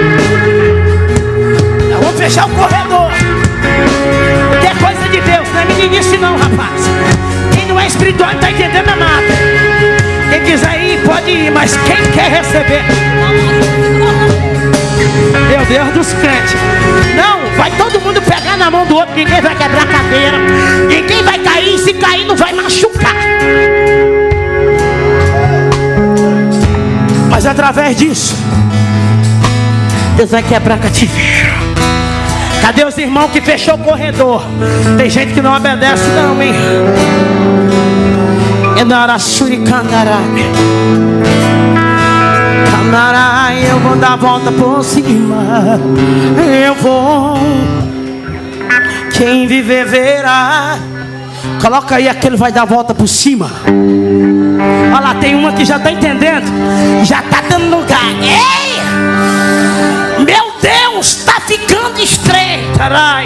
Nós vamos fechar o corredor. Que é coisa de Deus, não é meninice não, rapaz. Quem não é espiritual não está entendendo nada. Quem quiser ir, pode ir, mas quem quer receber, meu Deus dos crentes, não, vai todo mundo pegar na mão do outro. Ninguém vai quebrar a cadeira, ninguém vai cair, se cair não vai machucar. Mas através disso, Deus vai quebrar cativeiro. Cadê os irmãos que fechou o corredor? Tem gente que não obedece não, hein? Eu vou dar a volta por cima. Eu vou. Quem viver verá. Coloca aí aquele vai dar a volta por cima. Olha lá, tem uma que já está entendendo. Já está dando lugar. Ei! Meu Deus, está ficando estreito.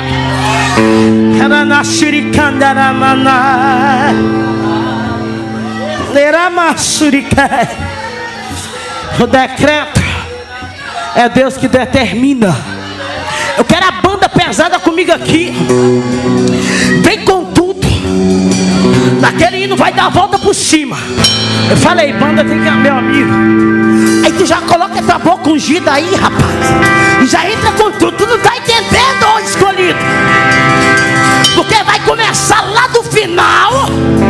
O decreto é Deus que determina. Eu quero a banda pesada comigo aqui. Vem com tudo. Naquele hino vai dar a volta por cima. Eu falei, banda, vem cá, meu amigo. Aí tu já coloca a tua boca ungida aí, rapaz. E já entra com tudo. Tu não tá entendendo, ô escolhido. Porque vai começar lá do final.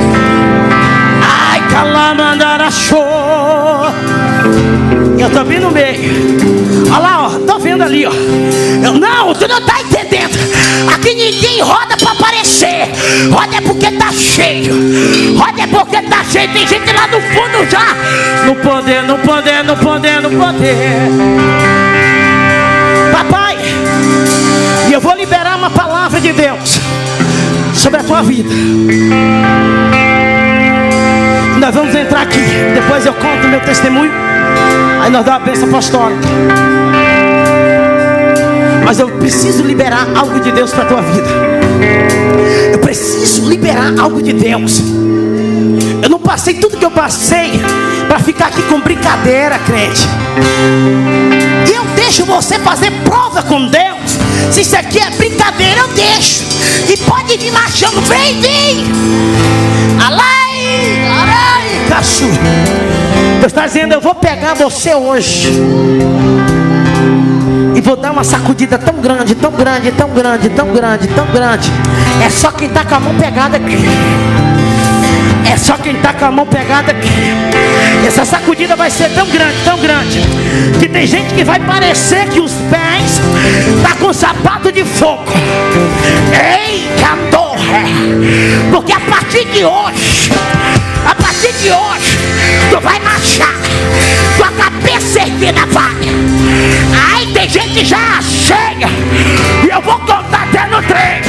Ai, calamandara show. Eu tô vindo no meio. Olha lá, ó, tô vendo ali, ó. Não, tu não tá entendendo. Aqui ninguém roda pra aparecer. Roda é porque tá cheio. Roda é porque tá cheio. Tem gente lá no fundo já. No poder, no poder, no poder, no poder. Papai, e eu vou liberar uma palavra de Deus sobre a tua vida. Nós vamos entrar aqui. Depois eu conto o meu testemunho. Aí nós damos uma bênção apostólica. Mas eu preciso liberar algo de Deus para a tua vida. Eu preciso liberar algo de Deus. Eu não passei tudo que eu passei para ficar aqui com brincadeira, crente. E eu deixo você fazer prova com Deus. Se isso aqui é brincadeira, eu deixo. E pode vir marchando. Vem, vem. Alai, alai, cachu. Deus está dizendo, eu vou pegar você hoje e vou dar uma sacudida tão grande, tão grande, tão grande, tão grande, tão grande. É só quem está com a mão pegada aqui. É só quem está com a mão pegada aqui. Essa sacudida vai ser tão grande, que tem gente que vai parecer que os pés tá com sapato de fogo. Ei, cantor! Porque a partir de hoje, tu vai marchar com a cabeça erguida, vai. Ai, tem gente já cheia. E eu vou contar até no 3.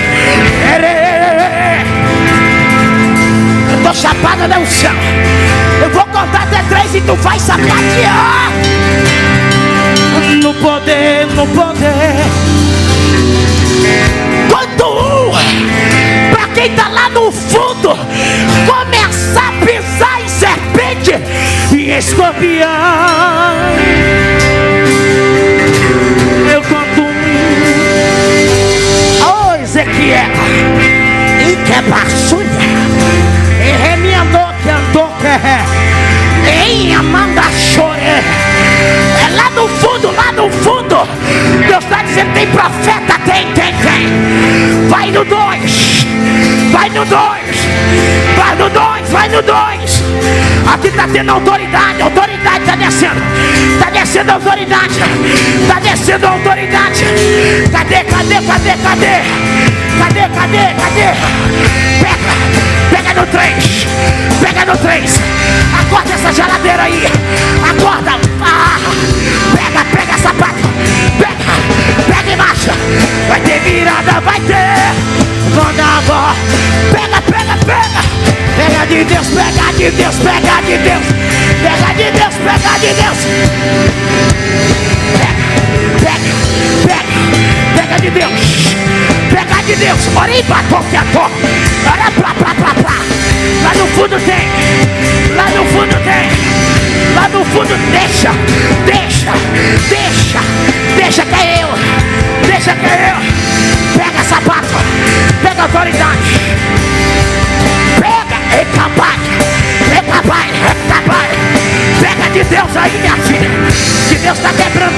Eu tô chapada no chão. Eu vou contar até 3 e tu vai sapatear. No poder, no poder. Quando pra quem tá lá no fundo começar a pisar em serpente e escorpião, eu conto oh Ezequiel e que baixulha e remiandou que andou que em Amanda chore. É lá no fundo, Deus está dizendo, tem profeta, tem. Vai no 2. Vai no 2. Vai no 2. Vai no 2. Aqui está tendo autoridade. Autoridade está descendo. Está descendo autoridade. Está descendo autoridade. Cadê? Pega no 3. Pega no 3. Acorda essa geladeira aí. Acorda. Pega sapato. Pega e marcha. Vai ter virada, vai ter. Manda a avó. Pega. Pega de Deus, pega de Deus. Pega de Deus. Pega de Deus. Pega de Deus. Ora aí, batom que ator. Ora pra. Lá no fundo tem. Lá no fundo deixa que é eu. Pega sapato. Pega autoridade. Pega, é capaz. Pega de Deus aí, minha filha. Que Deus está quebrando.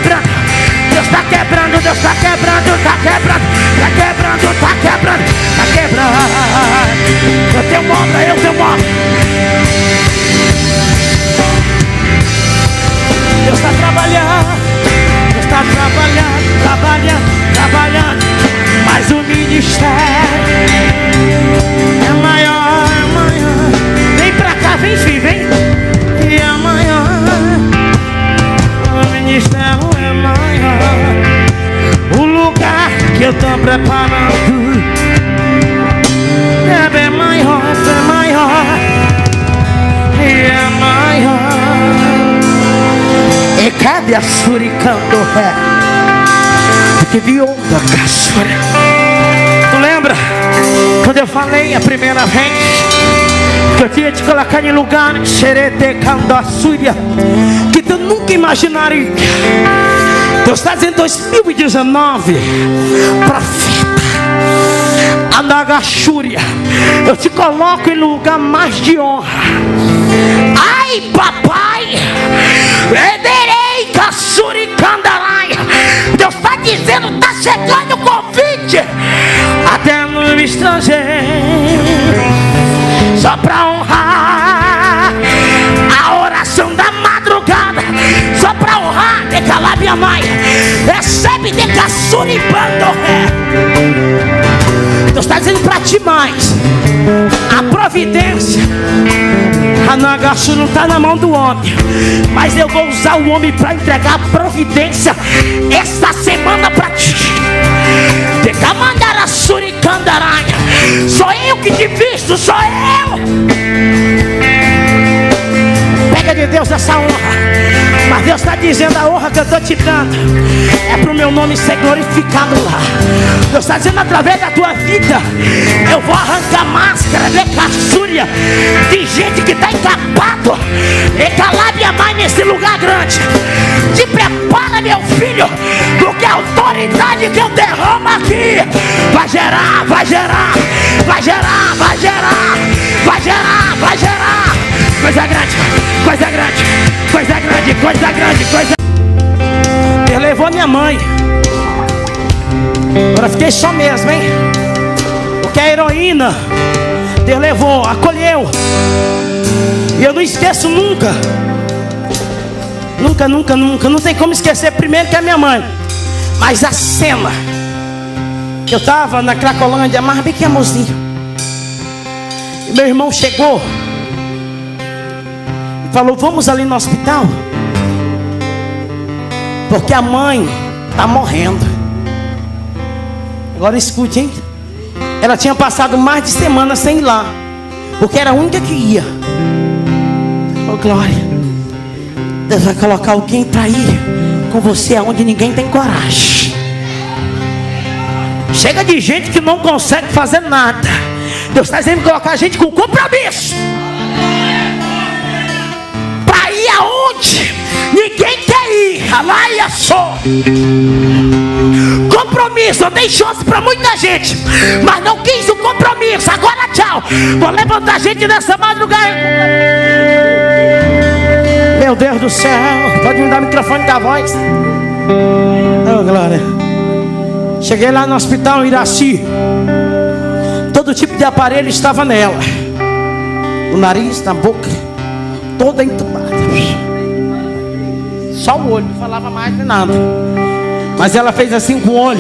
Eu tenho moda. Deus está trabalhando. me assuricando ré. Que viu da caçura. Tu lembra quando eu falei a primeira vez que eu tinha te colocar em lugar que tu nunca imaginaria? Deus está dizendo 2019, profeta Anagachúria, eu te coloco em lugar mais de honra. Ai papai, Ederei Caçuri Candarai. Deus está dizendo, está chegando o convite até no estrangeiro, só para honrar a oração da madrugada, só para honrar de calar minha mãe. Recebe de Caçuri Bandoré. Deus está dizendo para ti mais. A providência, a Nagachu não está na mão do homem, mas eu vou usar o homem para entregar a providência esta semana para ti. Sou eu que te visto, sou eu. Pega de Deus essa honra. Mas Deus está dizendo, a honra que eu estou te dando é para o meu nome ser glorificado lá. Deus está dizendo, através da tua vida eu vou arrancar máscara de caçúria de gente que está encapado e calar minha mãe nesse lugar grande. Te prepara, meu filho, porque a autoridade que eu derramo aqui vai gerar, vai gerar, vai gerar, vai gerar, vai gerar, vai gerar coisa grande, coisa grande, coisa grande, coisa grande, coisa. Ele levou minha mãe. Agora fiquei só mesmo, hein? Porque a heroína Deus levou, acolheu. E eu não esqueço nunca. Nunca, nunca, nunca. Não tem como esquecer. Primeiro que é minha mãe. Mas a cena que eu tava na Cracolândia, mas bem que amorzinho. E meu irmão chegou e falou, vamos ali no hospital, porque a mãe tá morrendo. Agora escute, hein? Ela tinha passado mais de semana sem ir lá, porque era a única que ia. Oh glória, Deus vai colocar alguém para ir com você aonde ninguém tem coragem. Chega de gente que não consegue fazer nada. Deus está dizendo colocar a gente com compromisso para ir aonde ninguém quer ir. Alaia só. Compromisso, eu dei chance para muita gente, mas não quis o compromisso. Agora tchau. Vou levantar a gente nessa madrugada. Meu Deus do céu. Pode me dar o microfone com a voz. Oh glória. Cheguei lá no hospital Iraci. Todo tipo de aparelho estava nela. No nariz, na boca, toda entubada. Só o olho, não falava mais de nada. Mas ela fez assim com o olho.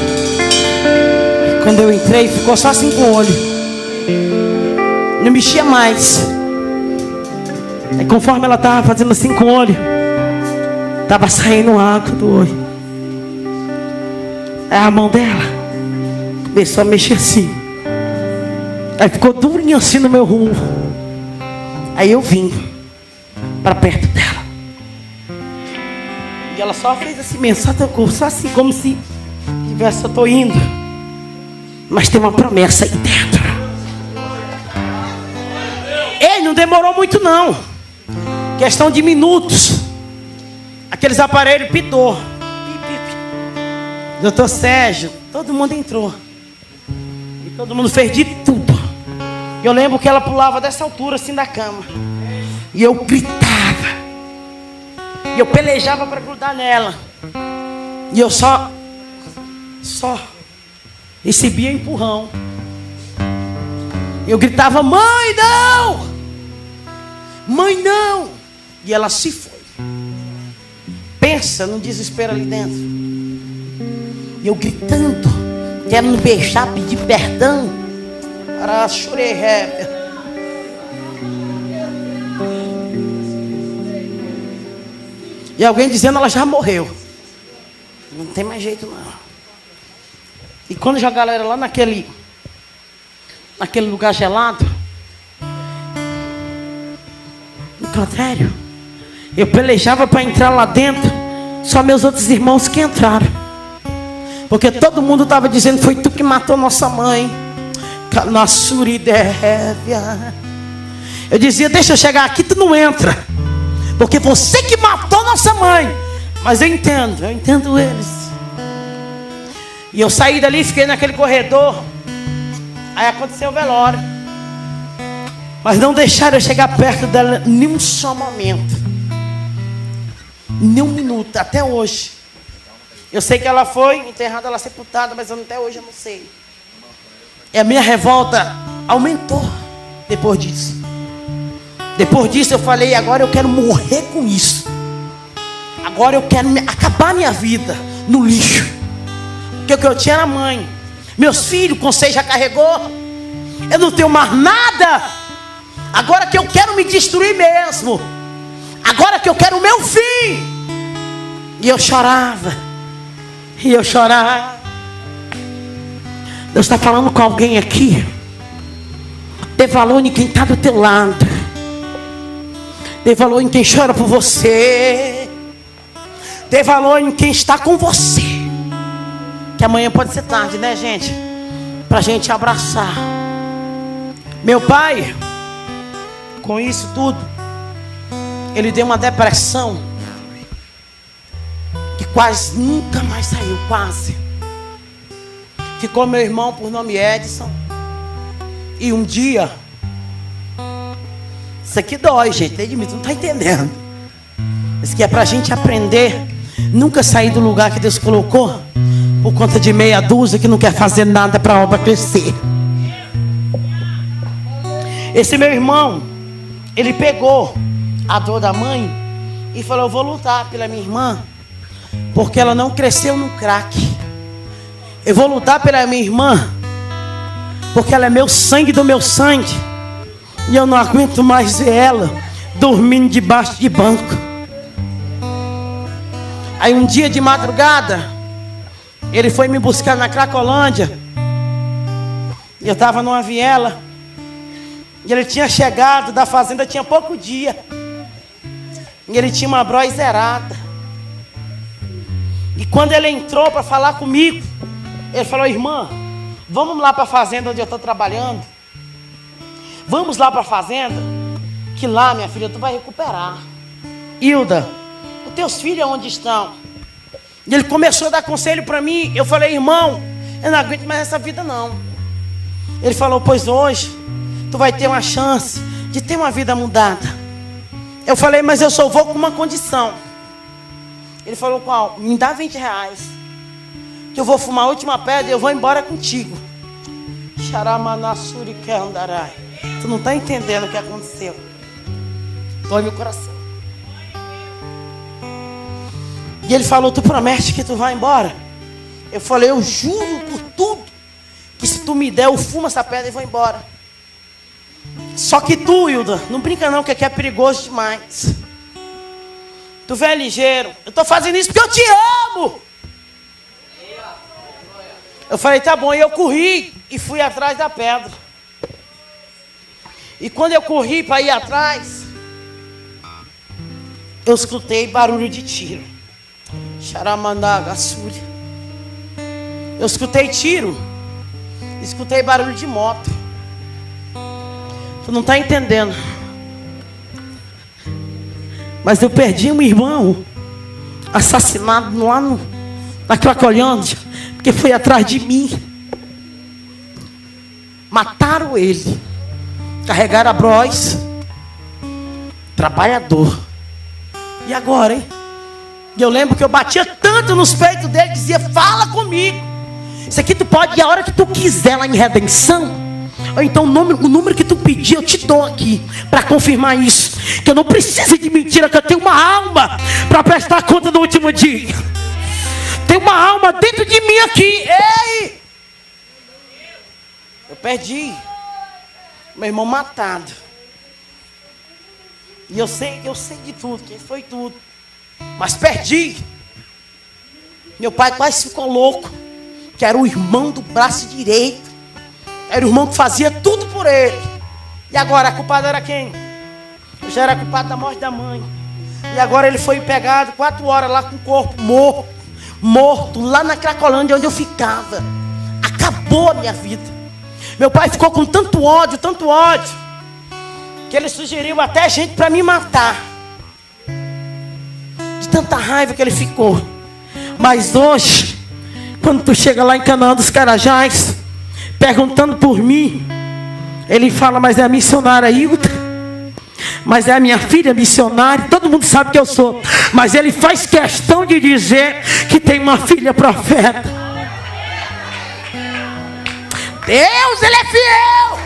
Quando eu entrei, ficou só assim com o olho. Não mexia mais. Aí conforme ela estava fazendo assim com o olho, estava saindo água do olho. Aí a mão dela começou a mexer assim. Aí ficou durinho assim no meu rumo. Aí eu vim para perto dela. E ela só fez assim mesmo, só tocou, só assim, como se tivesse, eu tô indo, mas tem uma promessa aí dentro. Ei, não demorou muito não. Questão de minutos. Aqueles aparelhos pitou. Doutor Sérgio, todo mundo entrou. E todo mundo fez de tudo. E eu lembro que ela pulava dessa altura assim da cama. E eu gritava. E eu pelejava para grudar nela. E eu só recebia empurrão. E eu gritava, mãe não! Mãe não! E ela se foi. Pensa no desespero ali dentro. E eu gritando, querendo beijar, pedir perdão. Para chorei ré. E alguém dizendo, ela já morreu. Não tem mais jeito não. E quando já a galera lá naquele lugar gelado, no clotério, eu pelejava para entrar lá dentro, Só meus outros irmãos que entraram. Porque todo mundo estava dizendo: foi tu que matou nossa mãe. Eu dizia: deixa eu chegar aqui, tu não entra. Porque você que matou nossa mãe. Mas eu entendo eles. E eu saí dali, fiquei naquele corredor. Aí aconteceu o velório. Mas não deixaram eu chegar perto dela nem um só momento. Nem um minuto, até hoje. Eu sei que ela foi enterrada, ela sepultada, mas até hoje eu não sei. E a minha revolta aumentou depois disso. Depois disso eu falei: agora eu quero morrer com isso. Agora eu quero acabar minha vida no lixo. Porque o que eu tinha era mãe. Meus filhos, com 6 já carregou. Eu não tenho mais nada. Agora que eu quero me destruir mesmo. Agora que eu quero o meu fim. E eu chorava. E eu chorava. Deus está falando com alguém aqui. Dê valor em quem está do teu lado. Dê valor em quem chora por você. Dê valor em quem está com você. Que amanhã pode ser tarde, né, gente? Pra gente abraçar. Meu pai, com isso tudo, ele deu uma depressão que quase nunca mais saiu, quase. Ficou meu irmão, por nome Edson. E um dia, isso aqui dói, gente, tu não está entendendo. Isso aqui é pra gente aprender. Nunca sair do lugar que Deus colocou por conta de meia dúzia que não quer fazer nada para a obra crescer. Esse meu irmão, ele pegou a dor da mãe e falou: eu vou lutar pela minha irmã, porque ela não cresceu no crack. Eu vou lutar pela minha irmã, porque ela é meu sangue do meu sangue. E eu não aguento mais ver ela dormindo debaixo de banco. Aí um dia de madrugada, ele foi me buscar na Cracolândia. E eu estava numa viela. E ele tinha chegado da fazenda, tinha pouco dia. E ele tinha uma brói zerada. E quando ele entrou para falar comigo, ele falou: irmã, vamos lá para a fazenda onde eu estou trabalhando. Vamos lá para a fazenda, que lá, minha filha, tu vai recuperar. Hilda, os teus filhos onde estão? E ele começou a dar conselho para mim. Eu falei: irmão, eu não aguento mais essa vida não. Ele falou: pois hoje tu vai ter uma chance de ter uma vida mudada. Eu falei: mas eu só vou com uma condição. Ele falou: qual? Me dá 20 reais, que eu vou fumar a última pedra e eu vou embora contigo. Xaramanassuri que andarai. Tu não está entendendo o que aconteceu. Dói meu coração. E ele falou: tu promete que tu vai embora? Eu falei: eu juro por tudo que se tu me der, eu fumo essa pedra e vou embora. Só que tu, Hilda, não brinca não, que aqui é perigoso demais. Tu vem ligeiro. Eu estou fazendo isso porque eu te amo. Eu falei: tá bom. E eu corri e fui atrás da pedra. E quando eu corri para ir atrás, eu escutei barulho de tiro. Xaramandagassuri. Eu escutei tiro. Escutei barulho de moto. Tu não está entendendo. Mas eu perdi um irmão assassinado lá na Cracolândia, porque foi atrás de mim. Mataram ele. Carregaram a bróis. Trabalhador. E agora, hein? E eu lembro que eu batia tanto nos peitos dele, dizia: fala comigo. Isso aqui tu pode ir a hora que tu quiser lá em Redenção. Ou então o número que tu pedir eu te dou aqui, para confirmar isso. Que eu não preciso de mentira, que eu tenho uma alma para prestar conta no último dia. Tem uma alma dentro de mim aqui. Ei! Eu perdi meu irmão matado. E eu sei de tudo, quem foi tudo. Mas perdi. Meu pai quase ficou louco. Que era o irmão do braço direito. Era o irmão que fazia tudo por ele. E agora a culpada era quem? Eu já era culpado da morte da mãe. E agora ele foi pegado 4 horas lá com o corpo morto, lá na Cracolândia onde eu ficava. Acabou a minha vida. Meu pai ficou com tanto ódio, que ele sugeriu até gente para me matar. De tanta raiva que ele ficou. Mas hoje, quando tu chega lá em Canaã dos Carajás, perguntando por mim, ele fala, mas é a missionária Hilda, mas é a minha filha missionária. Todo mundo sabe que eu sou, mas ele faz questão de dizer que tem uma filha profeta. Deus, ele é fiel.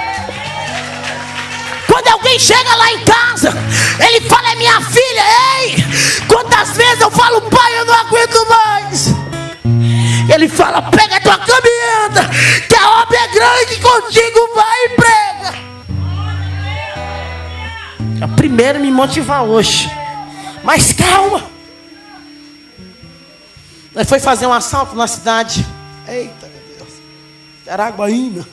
Quando alguém chega lá em casa, ele fala, é minha filha. Ei, quantas vezes eu falo, pai, eu não aguento mais. Ele fala, pega a tua caminhada, que a obra é grande, contigo vai e prega. É o primeiro me motivar hoje. Mas calma. Nós foi fazer um assalto na cidade. Eita, meu Deus. Araguaína.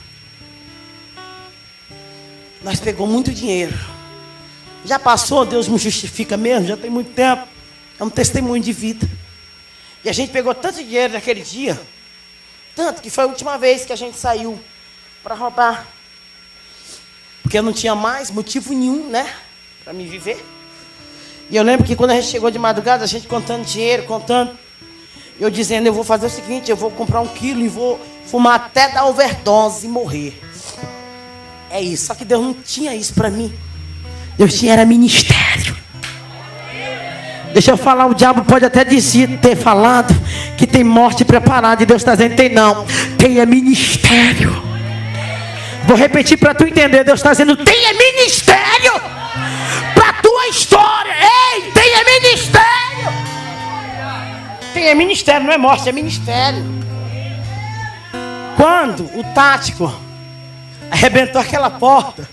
Nós pegou muito dinheiro. Já passou, Deus me justifica mesmo, já tem muito tempo. É um testemunho de vida. E a gente pegou tanto dinheiro naquele dia, tanto que foi a última vez que a gente saiu para roubar. Porque eu não tinha mais motivo nenhum, né, para me viver. E eu lembro que quando a gente chegou de madrugada, a gente contando dinheiro, eu dizendo, eu vou fazer o seguinte, eu vou comprar 1 quilo e vou fumar até dar overdose e morrer. É isso, só que Deus não tinha isso para mim. Deus tinha, era ministério. Deixa eu falar, o diabo pode até ter falado que tem morte preparada, e Deus está dizendo, tem não, tem é ministério. Vou repetir para tu entender, Deus está dizendo, tem é ministério para tua história. Ei, tem é ministério. Tem é ministério, não é morte, é ministério. Quando o tático arrebentou aquela porta,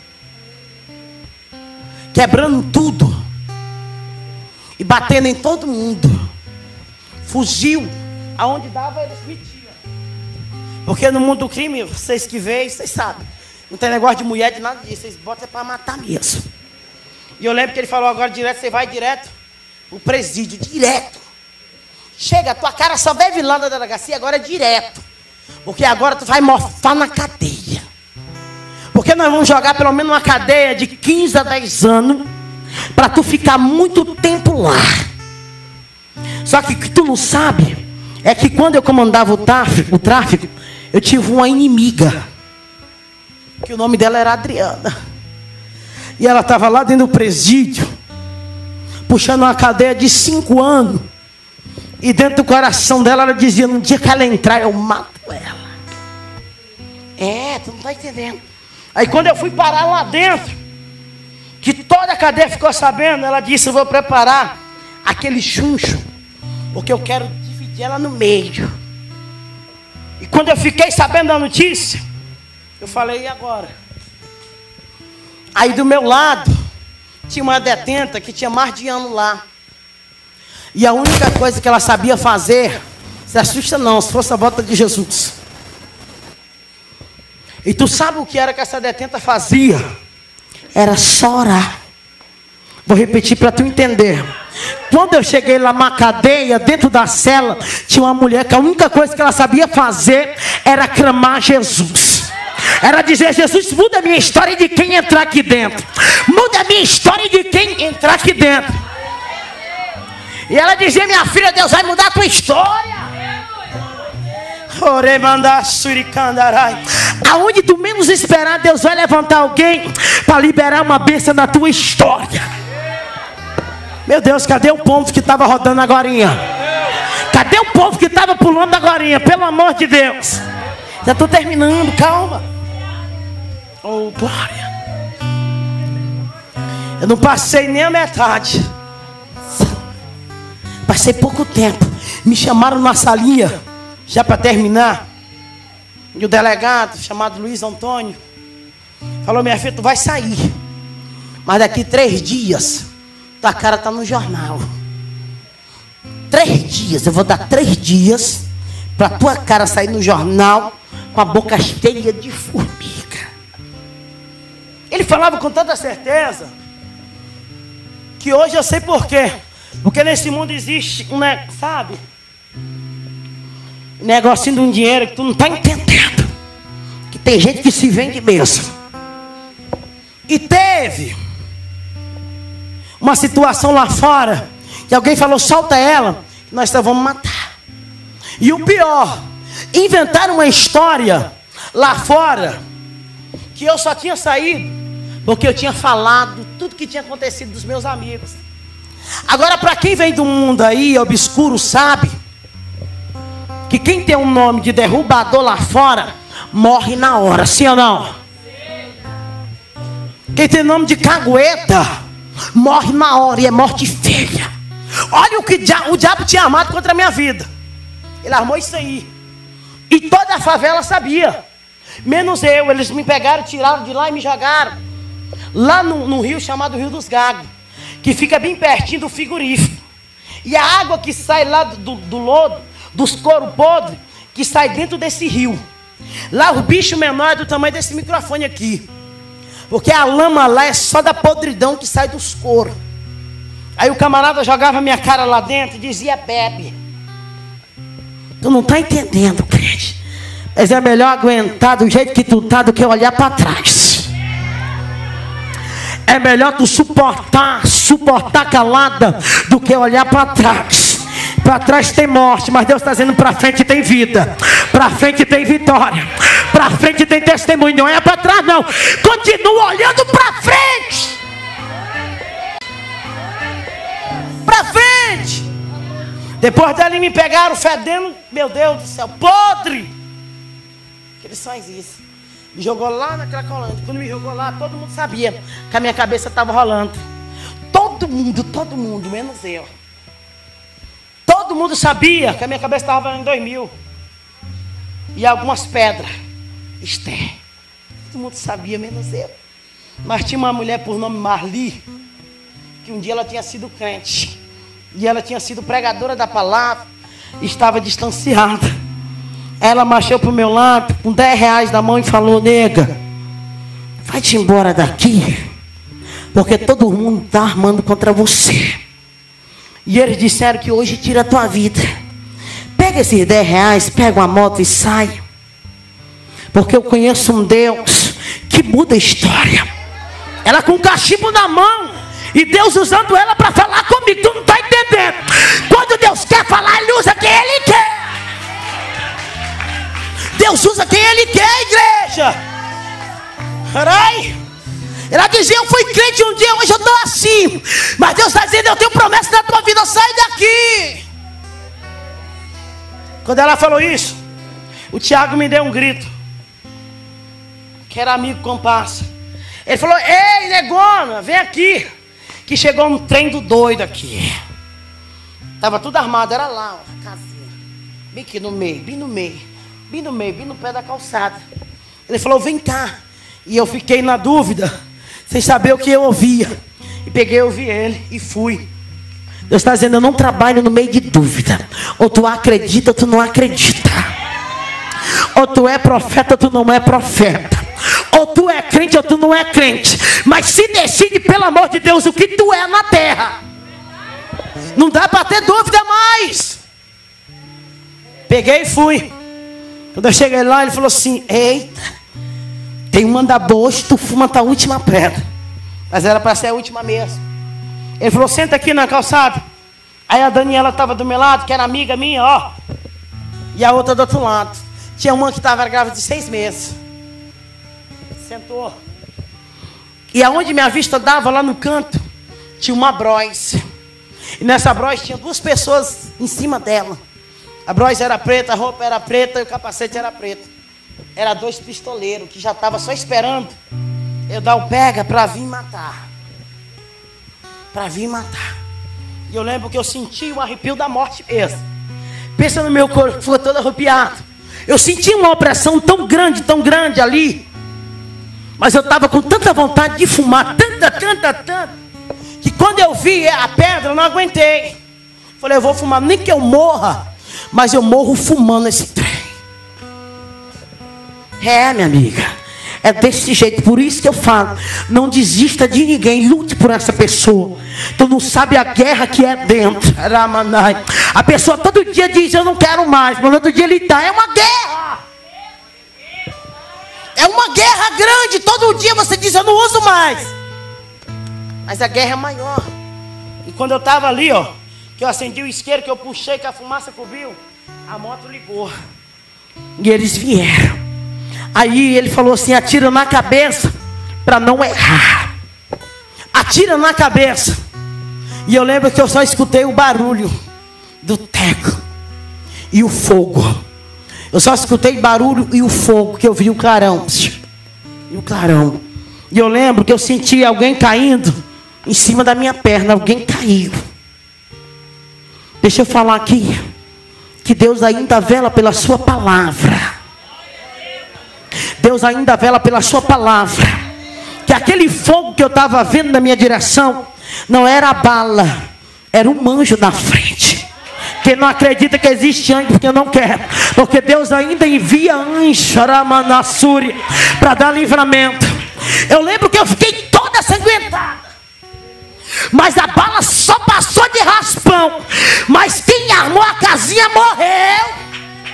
quebrando tudo e batendo em todo mundo, fugiu, aonde dava eles metiam. Porque no mundo do crime, vocês que veem, vocês sabem, não tem negócio de mulher, de nada disso, vocês botam para matar mesmo. E eu lembro que ele falou, agora direto, você vai direto o presídio, direto. Chega, tua cara só deve lá da delegacia, agora é direto, porque agora tu vai morfar na cadeia. Porque nós vamos jogar pelo menos uma cadeia de 15 a 10 anos para tu ficar muito tempo lá. Só que o que tu não sabe é que quando eu comandava o tráfico, eu tive uma inimiga, que o nome dela era Adriana. E ela estava lá dentro do presídio, puxando uma cadeia de 5 anos. E dentro do coração dela, ela dizia, no dia que ela entrar, eu mato ela. Tu não está entendendo. Aí quando eu fui parar lá dentro, que toda a cadeia ficou sabendo, ela disse, eu vou preparar aquele chuncho, porque eu quero dividir ela no meio. E quando eu fiquei sabendo da notícia, eu falei, e agora? Aí do meu lado, tinha uma detenta que tinha mais de ano lá. E a única coisa que ela sabia fazer, se assusta não, se fosse a volta de Jesus. E tu sabe o que era que essa detenta fazia? Era só orar. Vou repetir para tu entender. Quando eu cheguei lá na cadeia, dentro da cela, tinha uma mulher que a única coisa que ela sabia fazer era clamar Jesus. Era dizer, Jesus, muda a minha história de quem entrar aqui dentro. Muda a minha história de quem entrar aqui dentro. E ela dizia, minha filha, Deus vai mudar a tua história. Aonde tu menos esperar, Deus vai levantar alguém para liberar uma bênção na tua história. Meu Deus, cadê o povo que estava rodando agorinha? Cadê o povo que estava pulando agorinha? Pelo amor de Deus. Já estou terminando, calma. Oh, glória. Eu não passei nem a metade. Passei pouco tempo. Me chamaram na salinha, já para terminar. E o delegado, chamado Luiz Antônio, falou, minha filha, tu vai sair, mas daqui 3 dias tua cara está no jornal. 3 dias, eu vou dar 3 dias para tua cara sair no jornal com a boca cheia de formiga. Ele falava com tanta certeza Que hoje eu sei por quê. Porque nesse mundo existe sabe? Um negocinho de um dinheiro que tu não está entendendo. Que tem gente que se vende mesmo. E teve uma situação lá fora que alguém falou, solta ela, nós vamos matar. E o pior, inventaram uma história lá fora que eu só tinha saído porque eu tinha falado tudo que tinha acontecido dos meus amigos. Agora, para quem vem do mundo aí obscuro, sabe que quem tem um nome de derrubador lá fora morre na hora, sim ou não? Quem tem nome de cagueta morre na hora, e é morte feia. Olha o que o diabo tinha armado contra a minha vida. Ele armou isso aí. E toda a favela sabia, menos eu. Eles me pegaram, tiraram de lá e me jogaram lá no rio chamado Rio dos Gagos, que fica bem pertinho do frigorífico. E a água que sai lá do lodo, dos couro podre, que sai dentro desse rio. Lá o bicho menor é do tamanho desse microfone aqui. Porque a lama lá é só da podridão que sai dos couro. Aí o camarada jogava minha cara lá dentro e dizia, bebe. Tu não está entendendo, crente. Mas é melhor aguentar do jeito que tu tá do que olhar para trás. É melhor tu suportar calada do que olhar para trás. Para trás tem morte, mas Deus está dizendo para frente tem vida. Para frente tem vitória. Para frente tem testemunho. Não é para trás não. Continua olhando para frente. Para frente. Depois dela me pegaram fedendo, meu Deus do céu, podre. Aqueles sons isso. Me jogou lá na Cracolândia. Quando me jogou lá, todo mundo sabia que a minha cabeça estava rolando. Todo mundo, menos eu. Todo mundo sabia que a minha cabeça estava rolando em 2000. E algumas pedras. Esther. Todo mundo sabia, menos eu. Mas tinha uma mulher por nome Marli, que um dia ela tinha sido crente. E ela tinha sido pregadora da palavra. Estava distanciada. Ela marchou para o meu lado com 10 reais na mão e falou, nega, vai-te embora daqui, porque todo mundo está armando contra você. E eles disseram que hoje tira a tua vida. Pega esses 10 reais, pega uma moto e sai. Porque eu conheço um Deus que muda a história. Ela com um cachimbo na mão. E Deus usando ela para falar comigo. Tu não está entendendo. Quando Deus quer falar, Ele usa quem Ele quer. Deus usa quem Ele quer, igreja. Carai. Ela dizia, eu fui crente um dia, hoje eu estou assim. Mas Deus está dizendo, eu tenho promessa na tua vida, sai daqui. Quando ela falou isso, o Tiago me deu um grito. Que era amigo comparsa. Ele falou, ei, negona, vem aqui. Que chegou um trem do doido aqui. Estava tudo armado, era lá, ó, a casinha. Bem aqui no meio, bem no pé da calçada. Ele falou, vem cá. E eu fiquei na dúvida, sem saber o que eu ouvia. E peguei, ouvi ele e fui. Deus está dizendo, eu não trabalho no meio de dúvida. Ou tu acredita ou tu não acredita. Ou tu é profeta ou tu não é profeta. Ou tu é crente ou tu não é crente. Mas se decide, pelo amor de Deus, o que tu é na terra. Não dá para ter dúvida mais. Peguei e fui. Quando eu cheguei lá, ele falou assim, eita, tem um mandar hoje, tu fuma a última pedra. Mas era para ser a última mesmo. Ele falou, senta aqui na calçada. Aí a Daniela estava do meu lado, que era amiga minha, ó. E a outra do outro lado. Tinha uma que estava grávida de 6 meses. Sentou. E aonde minha vista dava, lá no canto, tinha uma brois. E nessa brois tinha 2 pessoas em cima dela. A brois era preta, a roupa era preta e o capacete era preto. Era 2 pistoleiros que já estavam só esperando eu dar o pega para vir matar. Para vir matar. E eu lembro que eu senti um arrepio da morte mesmo. Pensa no meu corpo, ficou todo arrepiado. Eu senti uma opressão tão grande ali. Mas eu estava com tanta vontade de fumar, tanta, que quando eu vi a pedra, eu não aguentei. Falei, eu vou fumar, nem que eu morra, mas eu morro fumando esse trem. É, minha amiga, É desse jeito. Por isso que eu falo, não desista de ninguém. Lute por essa pessoa. Tu não sabe a guerra que é dentro. A pessoa todo dia diz, eu não quero mais. Mas no outro dia ele está. É uma guerra. É uma guerra grande. Todo dia você diz, eu não uso mais. Mas a guerra é maior. E quando eu estava ali, ó, que eu acendi o isqueiro, que eu puxei, que a fumaça cobriu, a moto ligou. E eles vieram. Aí ele falou assim, atira na cabeça para não errar. Atira na cabeça. E eu lembro que eu só escutei o barulho do teco e o fogo. Eu só escutei barulho e o fogo, que eu vi o clarão. E o clarão. E eu lembro que eu senti alguém caindo em cima da minha perna. Alguém caiu. Deixa eu falar aqui, que Deus ainda vela pela sua palavra. Deus ainda vela pela sua palavra. Que aquele fogo que eu estava vendo na minha direção não era a bala, era um anjo na frente. Quem não acredita que existe anjo, porque eu não quero. Porque Deus ainda envia anjo para dar livramento. Eu lembro que eu fiquei toda sanguentada. Mas a bala só passou de raspão. Mas quem armou a casinha morreu.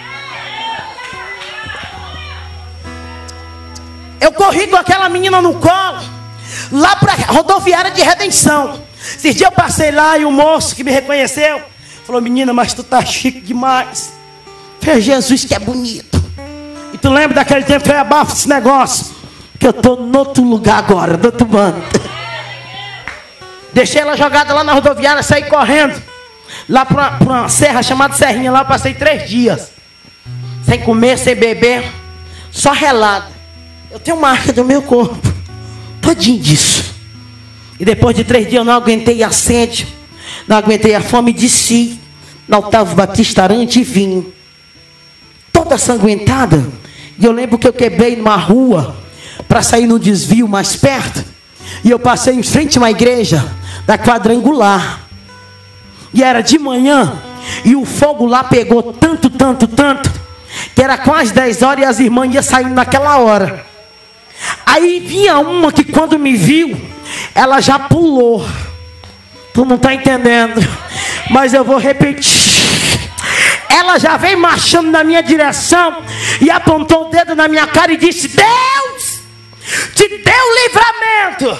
Eu corri com aquela menina no colo, lá para a rodoviária de Redenção. Esses dias eu passei lá e o moço que me reconheceu falou, menina, mas tu tá chique demais. Falei, Jesus que é bonito. E tu lembra daquele tempo que eu abafo esse negócio? Que eu tô no outro lugar agora, no outro bando. Deixei ela jogada lá na rodoviária, saí correndo. Lá para uma serra chamada Serrinha, lá eu passei 3 dias. Sem comer, sem beber, só relada. Eu tenho marca do meu corpo, todinho disso. E depois de 3 dias eu não aguentei a sede, não aguentei a fome, desci na Otávio Batista Arantes e vim. Toda sanguentada. E eu lembro que eu quebrei numa rua para sair no desvio mais perto. E eu passei em frente a uma igreja da Quadrangular. E era de manhã. E o fogo lá pegou tanto, que era quase 10 horas e as irmãs iam saindo naquela hora. Aí vinha uma que quando me viu, ela já pulou. Tu não está entendendo, mas eu vou repetir. Ela já veio marchando na minha direção e apontou o dedo na minha cara e disse, Deus te deu livramento.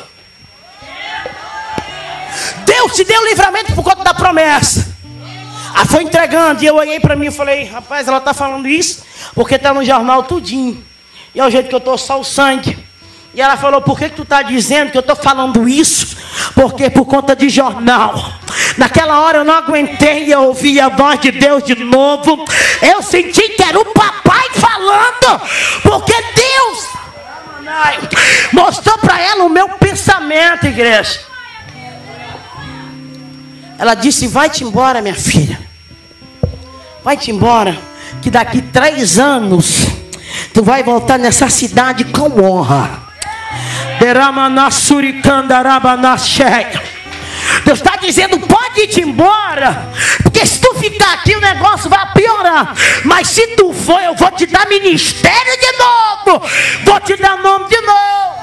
Deus te deu livramento por conta da promessa. Ela foi entregando e eu olhei para mim e falei, rapaz, ela está falando isso porque está no jornal tudinho. E é o jeito que eu estou, só o sangue. E ela falou, por que tu está dizendo que eu estou falando isso? Porque por conta de jornal. Naquela hora eu não aguentei e eu ouvi a voz de Deus de novo. Eu senti que era o papai falando. Porque Deus mostrou para ela o meu pensamento, igreja. Ela disse, vai-te embora, minha filha. Vai-te embora, que daqui 3 anos tu vai voltar nessa cidade com honra. Deus está dizendo, pode ir embora, porque se tu ficar aqui o negócio vai piorar. Mas se tu for, eu vou te dar ministério de novo, vou te dar nome de novo.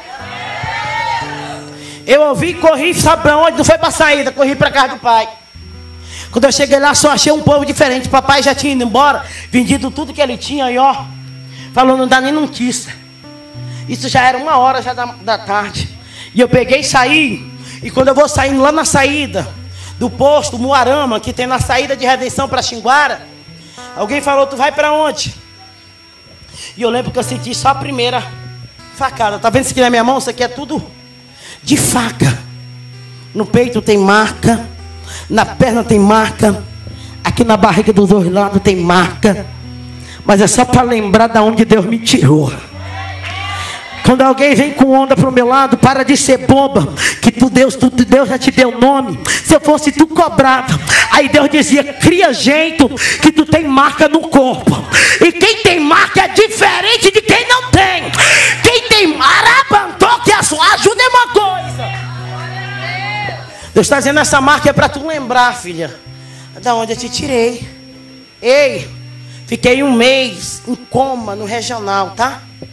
Eu ouvi e corri, sabe para onde? Não foi para a saída, corri para a casa do pai. Quando eu cheguei lá, só achei um povo diferente. Papai já tinha ido embora, vendido tudo que ele tinha aí, ó. Falou, não dá nem notícia. Isso já era 1h já da tarde. E eu peguei e saí. E quando eu vou saindo lá na saída do posto Muarama, que tem na saída de Redenção para Xinguara, alguém falou, tu vai para onde? E eu lembro que eu senti só a primeira facada. Tá vendo isso aqui na minha mão? Isso aqui é tudo de faca. No peito tem marca, na perna tem marca, aqui na barriga dos 2 lados tem marca. Mas é só para lembrar de onde Deus me tirou. Quando alguém vem com onda para o meu lado, para de ser boba, que Deus já te deu nome. Se eu fosse tu cobrava. Aí Deus dizia, cria jeito, que tu tem marca no corpo. E quem tem marca é diferente de quem não tem. Quem tem marabantó, que a sua ajuda é uma coisa. Deus está dizendo, essa marca é para tu lembrar, filha, da onde eu te tirei. Ei, fiquei 1 mês em coma no regional, tá?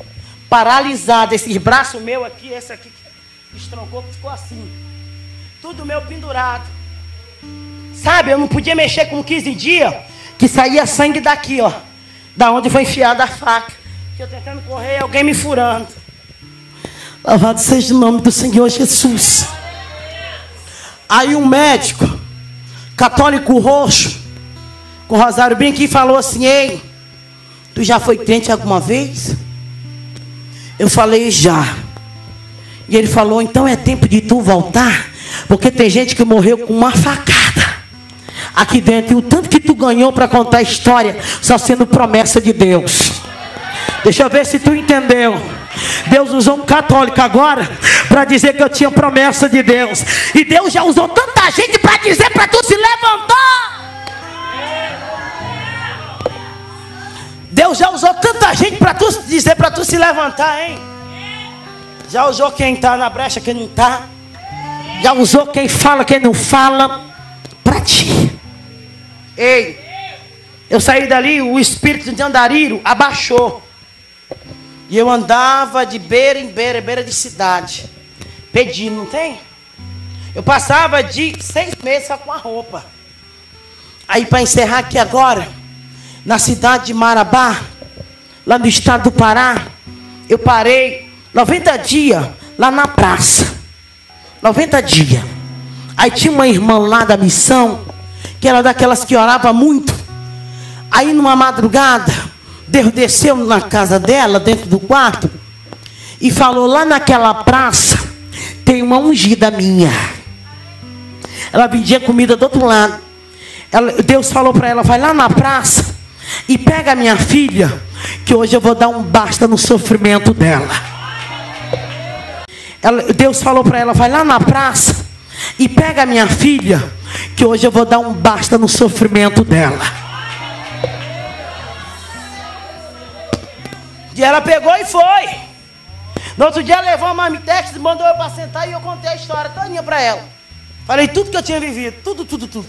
paralisado. Esses braços meus aqui, esse aqui que estroncou, ficou assim. Tudo meu pendurado. Sabe, eu não podia mexer com 15 dias, que saía sangue daqui, ó. Da onde foi enfiada a faca. Que eu tentando correr, alguém me furando. Louvado seja o nome do Senhor Jesus. Aí um médico, católico roxo, com rosário bem aqui, falou assim: ei, tu já foi crente alguma vez? Eu falei, já. E ele falou, então é tempo de tu voltar, porque tem gente que morreu com uma facada aqui dentro, e o tanto que tu ganhou para contar a história, só sendo promessa de Deus. Deixa eu ver se tu entendeu. Deus usou um católico agora para dizer que eu tinha promessa de Deus. E Deus já usou tanta gente para dizer para tu se levantar. Deus já usou tanta gente para tu dizer para tu se levantar, hein? Já usou quem está na brecha, quem não está. Já usou quem fala, quem não fala. Para ti. Ei, eu saí dali, o espírito de andarilho abaixou. E eu andava de beira em beira, beira de cidade, pedindo, não tem? Eu passava de 6 meses só com a roupa. Aí, para encerrar aqui agora, na cidade de Marabá, lá no estado do Pará, eu parei 90 dias lá na praça. 90 dias. Aí tinha uma irmã lá da missão, que era daquelas que orava muito. Aí numa madrugada, Deus desceu na casa dela, dentro do quarto, e falou, lá naquela praça, tem uma ungida minha. Ela vendia comida do outro lado. Deus falou para ela, vai lá na praça, e pega a minha filha, que hoje eu vou dar um basta no sofrimento dela. Deus falou para ela, vai lá na praça, e pega a minha filha, que hoje eu vou dar um basta no sofrimento dela. E ela pegou e foi. No outro dia levou a marmitex, mandou eu para sentar e eu contei a história todinha para ela. Falei tudo que eu tinha vivido, tudo.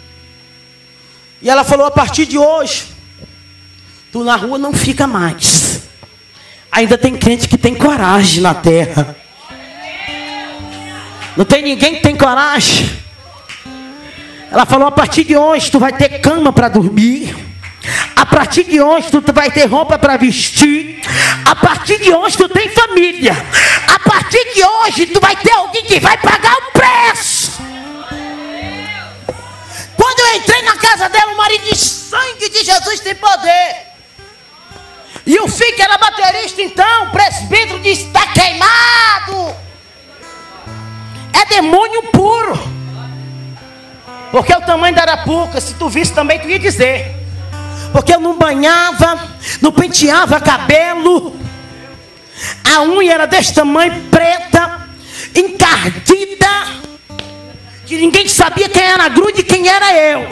E ela falou, a partir de hoje, tu na rua não fica mais. Ainda tem crente que tem coragem na terra. Não tem ninguém que tem coragem. Ela falou, a partir de hoje tu vai ter cama para dormir. A partir de hoje tu vai ter roupa para vestir. A partir de hoje tu tem família. A partir de hoje tu vai ter alguém que vai pagar o preço. Quando eu entrei na casa dela, o marido disse, sangue de Jesus tem poder. E o filho que era baterista então, o presbítero disse, está queimado. É demônio puro. Porque é o tamanho da arapuca. Se tu visse também tu ia dizer. Porque eu não banhava, não penteava cabelo. A unha era desse tamanho, preta, encardida, que ninguém sabia quem era a grude e quem era eu.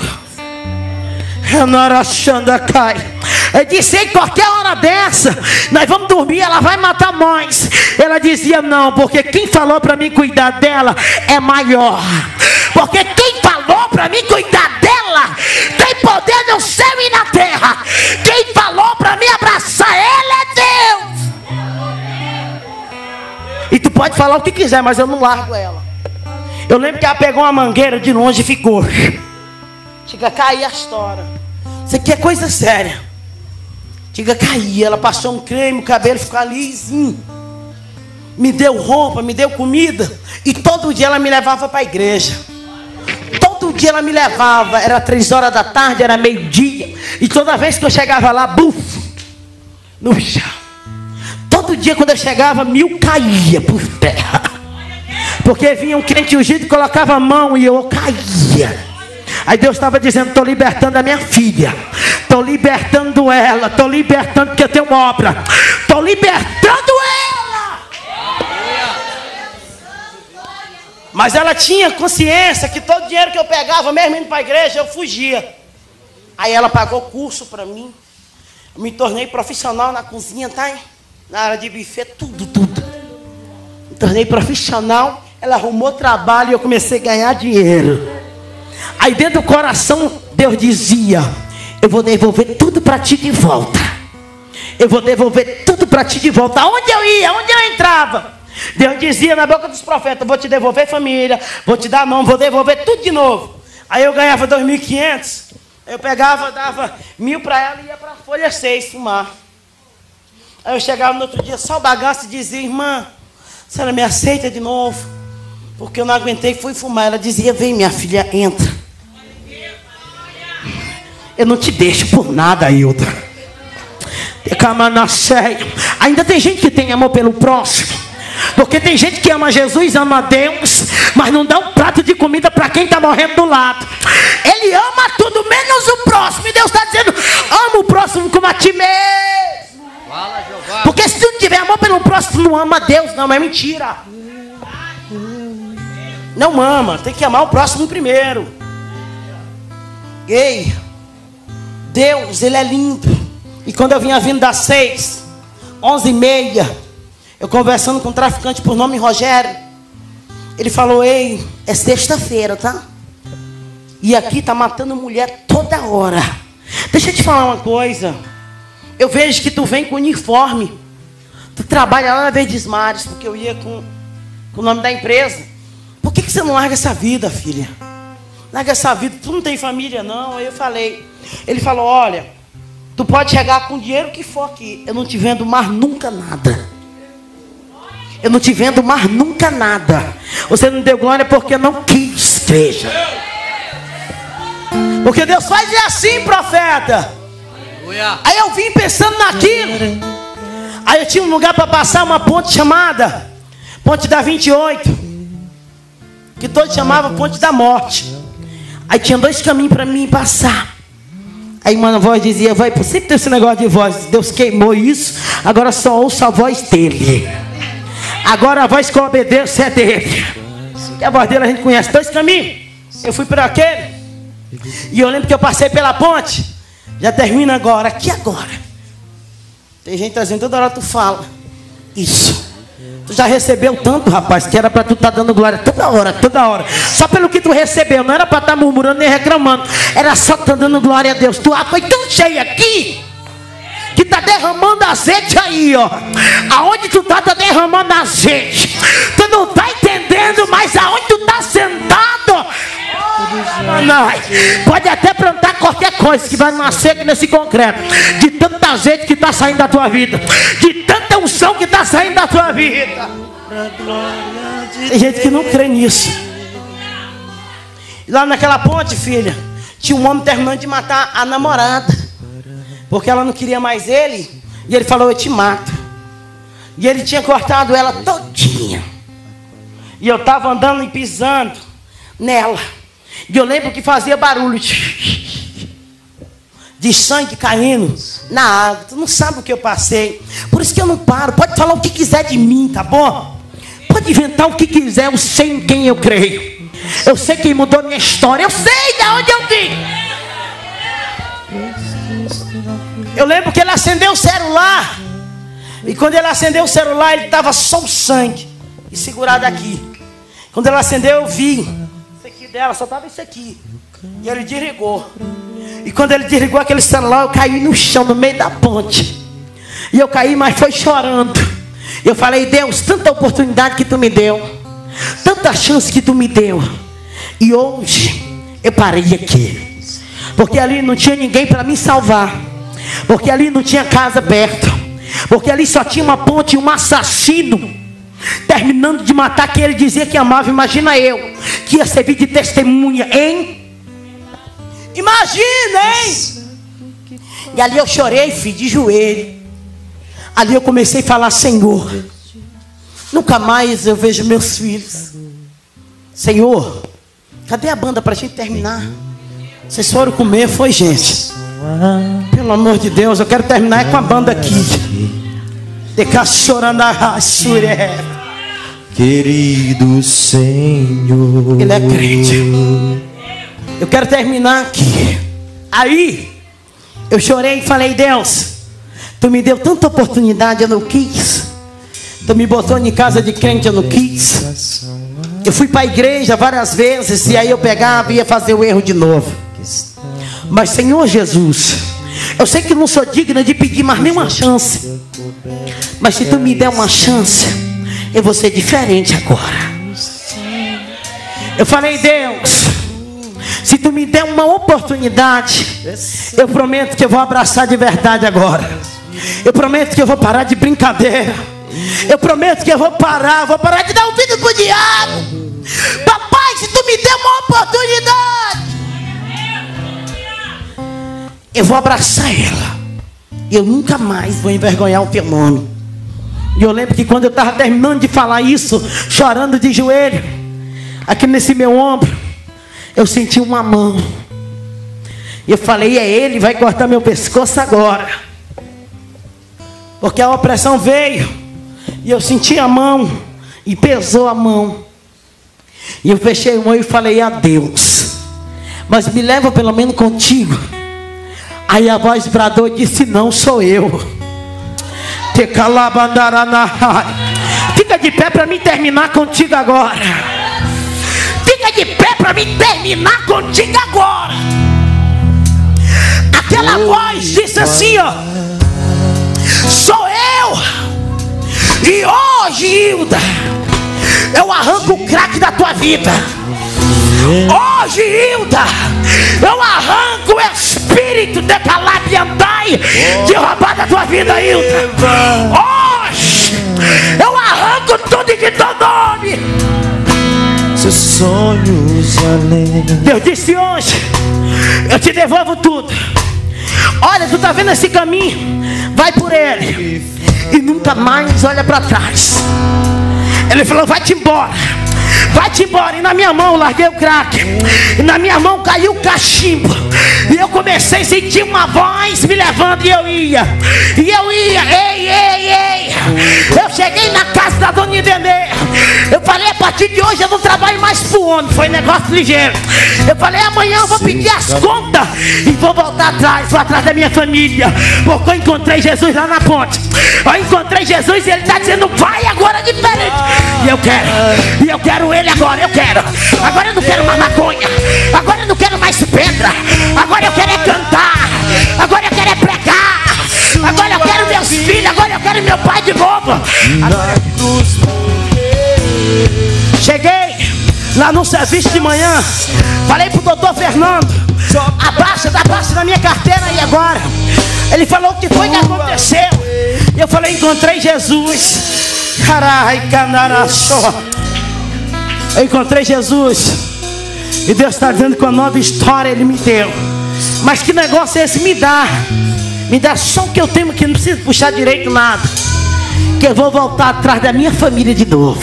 Eu disse, em qualquer hora dessa, nós vamos dormir, ela vai matar nós. Ela dizia, não, porque quem falou para mim cuidar dela é maior. Porque quem falou para mim cuidar dela tem poder no céu e na terra. Quem falou para mim abraçar ela é Deus. E tu pode falar o que quiser, mas eu não largo ela. Eu lembro que ela pegou uma mangueira de longe e ficou. Chega a cair a história. Isso aqui é coisa séria. Chega a cair. Ela passou um creme, o cabelo ficou lisinho. Me deu roupa, me deu comida. E todo dia ela me levava para a igreja. Todo dia ela me levava. Era 3 horas da tarde, era meio-dia. E toda vez que eu chegava lá, buf, no chão. Todo dia quando eu chegava, 1000 caía por terra. Porque vinha um crente ungido e colocava a mão e eu caía. Aí Deus estava dizendo, estou libertando a minha filha. Estou libertando ela. Estou libertando porque eu tenho obra. Estou libertando ela. Mas ela tinha consciência que todo dinheiro que eu pegava, mesmo indo para a igreja, eu fugia. Aí ela pagou curso para mim. Eu me tornei profissional na cozinha, tá? Na área de buffet, tudo. Me tornei profissional. Ela arrumou trabalho e eu comecei a ganhar dinheiro. Aí dentro do coração Deus dizia, eu vou devolver tudo para ti de volta. eu vou devolver tudo para ti de volta. Aonde eu ia, aonde eu entrava, Deus dizia na boca dos profetas: vou te devolver família, vou te dar nome, vou devolver tudo de novo. Aí eu ganhava 2.500, eu pegava, dava 1.000 para ela e ia para a Folha 6 fumar. Aí eu chegava no outro dia, só o bagaço, e dizia: irmã, a senhora me aceita de novo? Porque eu não aguentei, fui fumar. Ela dizia: vem minha filha, entra. Eu não te deixo por nada, Hilda. Ainda tem gente que tem amor pelo próximo. Porque tem gente que ama Jesus, ama Deus, mas não dá um prato de comida para quem está morrendo do lado. Ele ama tudo menos o próximo. E Deus está dizendo: ama o próximo como a ti mesmo. Porque se tu não tiver amor pelo próximo, não ama Deus. Não, é mentira. Não ama, tem que amar o próximo primeiro. Ei, Deus, Ele é lindo. E quando eu vinha vindo das 6, 11h30, eu conversando com um traficante por nome Rogério, ele falou: ei, é sexta-feira, tá? E aqui tá matando mulher toda hora. Deixa eu te falar uma coisa. Eu vejo que tu vem com uniforme. Tu trabalha lá na Verdes Mares, porque eu ia com o nome da empresa. Por que você não larga essa vida, filha? Larga essa vida, tu não tem família não. Aí eu falei. Ele falou: olha, tu pode chegar com o dinheiro que for aqui, eu não te vendo mais nunca nada. Eu não te vendo mais nunca nada. Você não deu glória porque não quis, veja. Porque Deus faz assim, profeta. Aí eu vim pensando naquilo. Aí eu tinha um lugar para passar, uma ponte chamada Ponte da 28, que todos chamavam Ponte da Morte. Aí tinha 2 caminhos para mim passar. Aí uma voz dizia: vai, sempre tem esse negócio de voz. Deus queimou isso, agora só ouço a voz dele. Agora a voz que eu obedeço é dele. E a voz dele a gente conhece. 2 caminhos. Eu fui por aquele. E eu lembro que eu passei pela ponte. Já termina agora, aqui agora. Tem gente dizendo: toda hora tu fala isso. Tu já recebeu tanto, rapaz, que era para tu estar dando glória toda hora, toda hora. Só pelo que tu recebeu, não era para estar murmurando nem reclamando. Era só estar dando glória a Deus. Tu foi tão cheio aqui, que tá derramando azeite aí, ó. Aonde tu tá derramando azeite. Tu não tá entendendo, mas aonde tu tá sentado, pode até plantar qualquer coisa que vai nascer aqui nesse concreto. De tanto azeite que está saindo da tua vida, de tanta unção que está saindo da tua vida. Tem gente que não crê nisso. Lá naquela ponte, filha, tinha um homem terminando de matar a namorada, porque ela não queria mais ele. E ele falou: eu te mato. E ele tinha cortado ela todinha. E eu estava andando e pisando nela. E eu lembro que fazia barulho de sangue caindo na água. Tu não sabe o que eu passei. Por isso que eu não paro. Pode falar o que quiser de mim, tá bom? Pode inventar o que quiser. Eu sei em quem eu creio. Eu sei quem mudou minha história. Eu sei de onde eu vim. Eu lembro que ele acendeu o celular. E quando ele acendeu o celular, ele estava só o sangue e segurado aqui. Quando ele acendeu, eu vi dela, só estava isso aqui. E ele desligou. E quando ele desligou aquele celular, eu caí no chão, no meio da ponte. E eu caí, mas foi chorando. Eu falei: Deus, tanta oportunidade que tu me deu, tanta chance que tu me deu, e hoje eu parei aqui. Porque ali não tinha ninguém para me salvar. Porque ali não tinha casa perto. Porque ali só tinha uma ponte e um assassino terminando de matar quem ele dizia que amava. Imagina eu, que ia servir de testemunha, hein? Imagina, hein? E ali eu chorei, filho, de joelho. Ali eu comecei a falar: Senhor, nunca mais eu vejo meus filhos. Senhor, cadê a banda para a gente terminar? Vocês foram comer, foi, gente? Pelo amor de Deus, eu quero terminar com a banda aqui. Querido Senhor, Ele é crente. Eu quero terminar aqui. Aí eu chorei e falei: Deus, tu me deu tanta oportunidade, eu não quis. Tu me botou em casa de crente, eu não quis. Eu fui para a igreja várias vezes, e aí eu pegava e ia fazer o erro de novo. Mas Senhor Jesus, Eu sei que não sou digna de pedir mais nenhuma chance, mas se tu me der uma chance, eu vou ser diferente agora. Eu falei: Deus, se tu me der uma oportunidade, eu prometo que eu vou abraçar de verdade agora. Eu prometo que eu vou parar de brincadeira. Eu prometo que eu vou parar de dar ouvido pro diabo. Papai, se tu me der uma oportunidade, eu vou abraçar ela. Eu nunca mais vou envergonhar o teu nome. E eu lembro que quando eu estava terminando de falar isso, chorando de joelho, aqui nesse meu ombro, eu senti uma mão. E eu falei: é ele, vai cortar meu pescoço agora. Porque a opressão veio, e eu senti a mão, e pesou a mão. E eu fechei o olho e falei: adeus, mas me leva pelo menos contigo. Aí a voz bradou e disse: não sou eu. Fica de pé para mim terminar contigo agora. Fica de pé para mim terminar contigo agora. Aquela voz disse assim, ó: sou eu. E hoje, Hilda, eu arranco o crack da tua vida. Hoje, Hilda, eu arranco o espírito de calabiandai de roubar da tua vida, Hilda. Hoje, eu arranco tudo em teu nome. Seus sonhos além. Deus disse hoje: eu te devolvo tudo. Olha, tu tá vendo esse caminho? Vai por ele e nunca mais olha para trás. Ele falou: vai-te embora. Vai-te embora. E na minha mão eu larguei o crack. E na minha mão caiu o cachimbo. E eu comecei a sentir uma voz me levando. E eu ia. Ei, ei, ei. Eu cheguei na casa da dona Idenê. Eu falei: a partir de hoje eu não trabalho mais pro homem. Foi negócio ligeiro. Eu falei: amanhã eu vou pedir as contas e vou voltar atrás. Vou atrás da minha família. Porque eu encontrei Jesus lá na ponte. Eu encontrei Jesus e ele está dizendo: vai agora diferente. E eu quero ele agora. Agora eu não quero mais maconha. Agora eu não quero mais pedra. Agora eu quero é cantar. Agora eu quero é pregar. Agora eu quero meus filhos. Agora eu quero meu pai de novo. Cheguei lá no serviço de manhã. Falei pro doutor Fernando: abaixa da minha carteira aí agora. Ele falou: o que foi que aconteceu? Eu falei: encontrei Jesus. Carai, canaraçó. Eu encontrei Jesus. E Deus está dizendo que uma nova história Ele me deu. Mas que negócio é esse? Me dá só o que eu tenho, que não precisa puxar direito nada. Que eu vou voltar atrás da minha família de novo.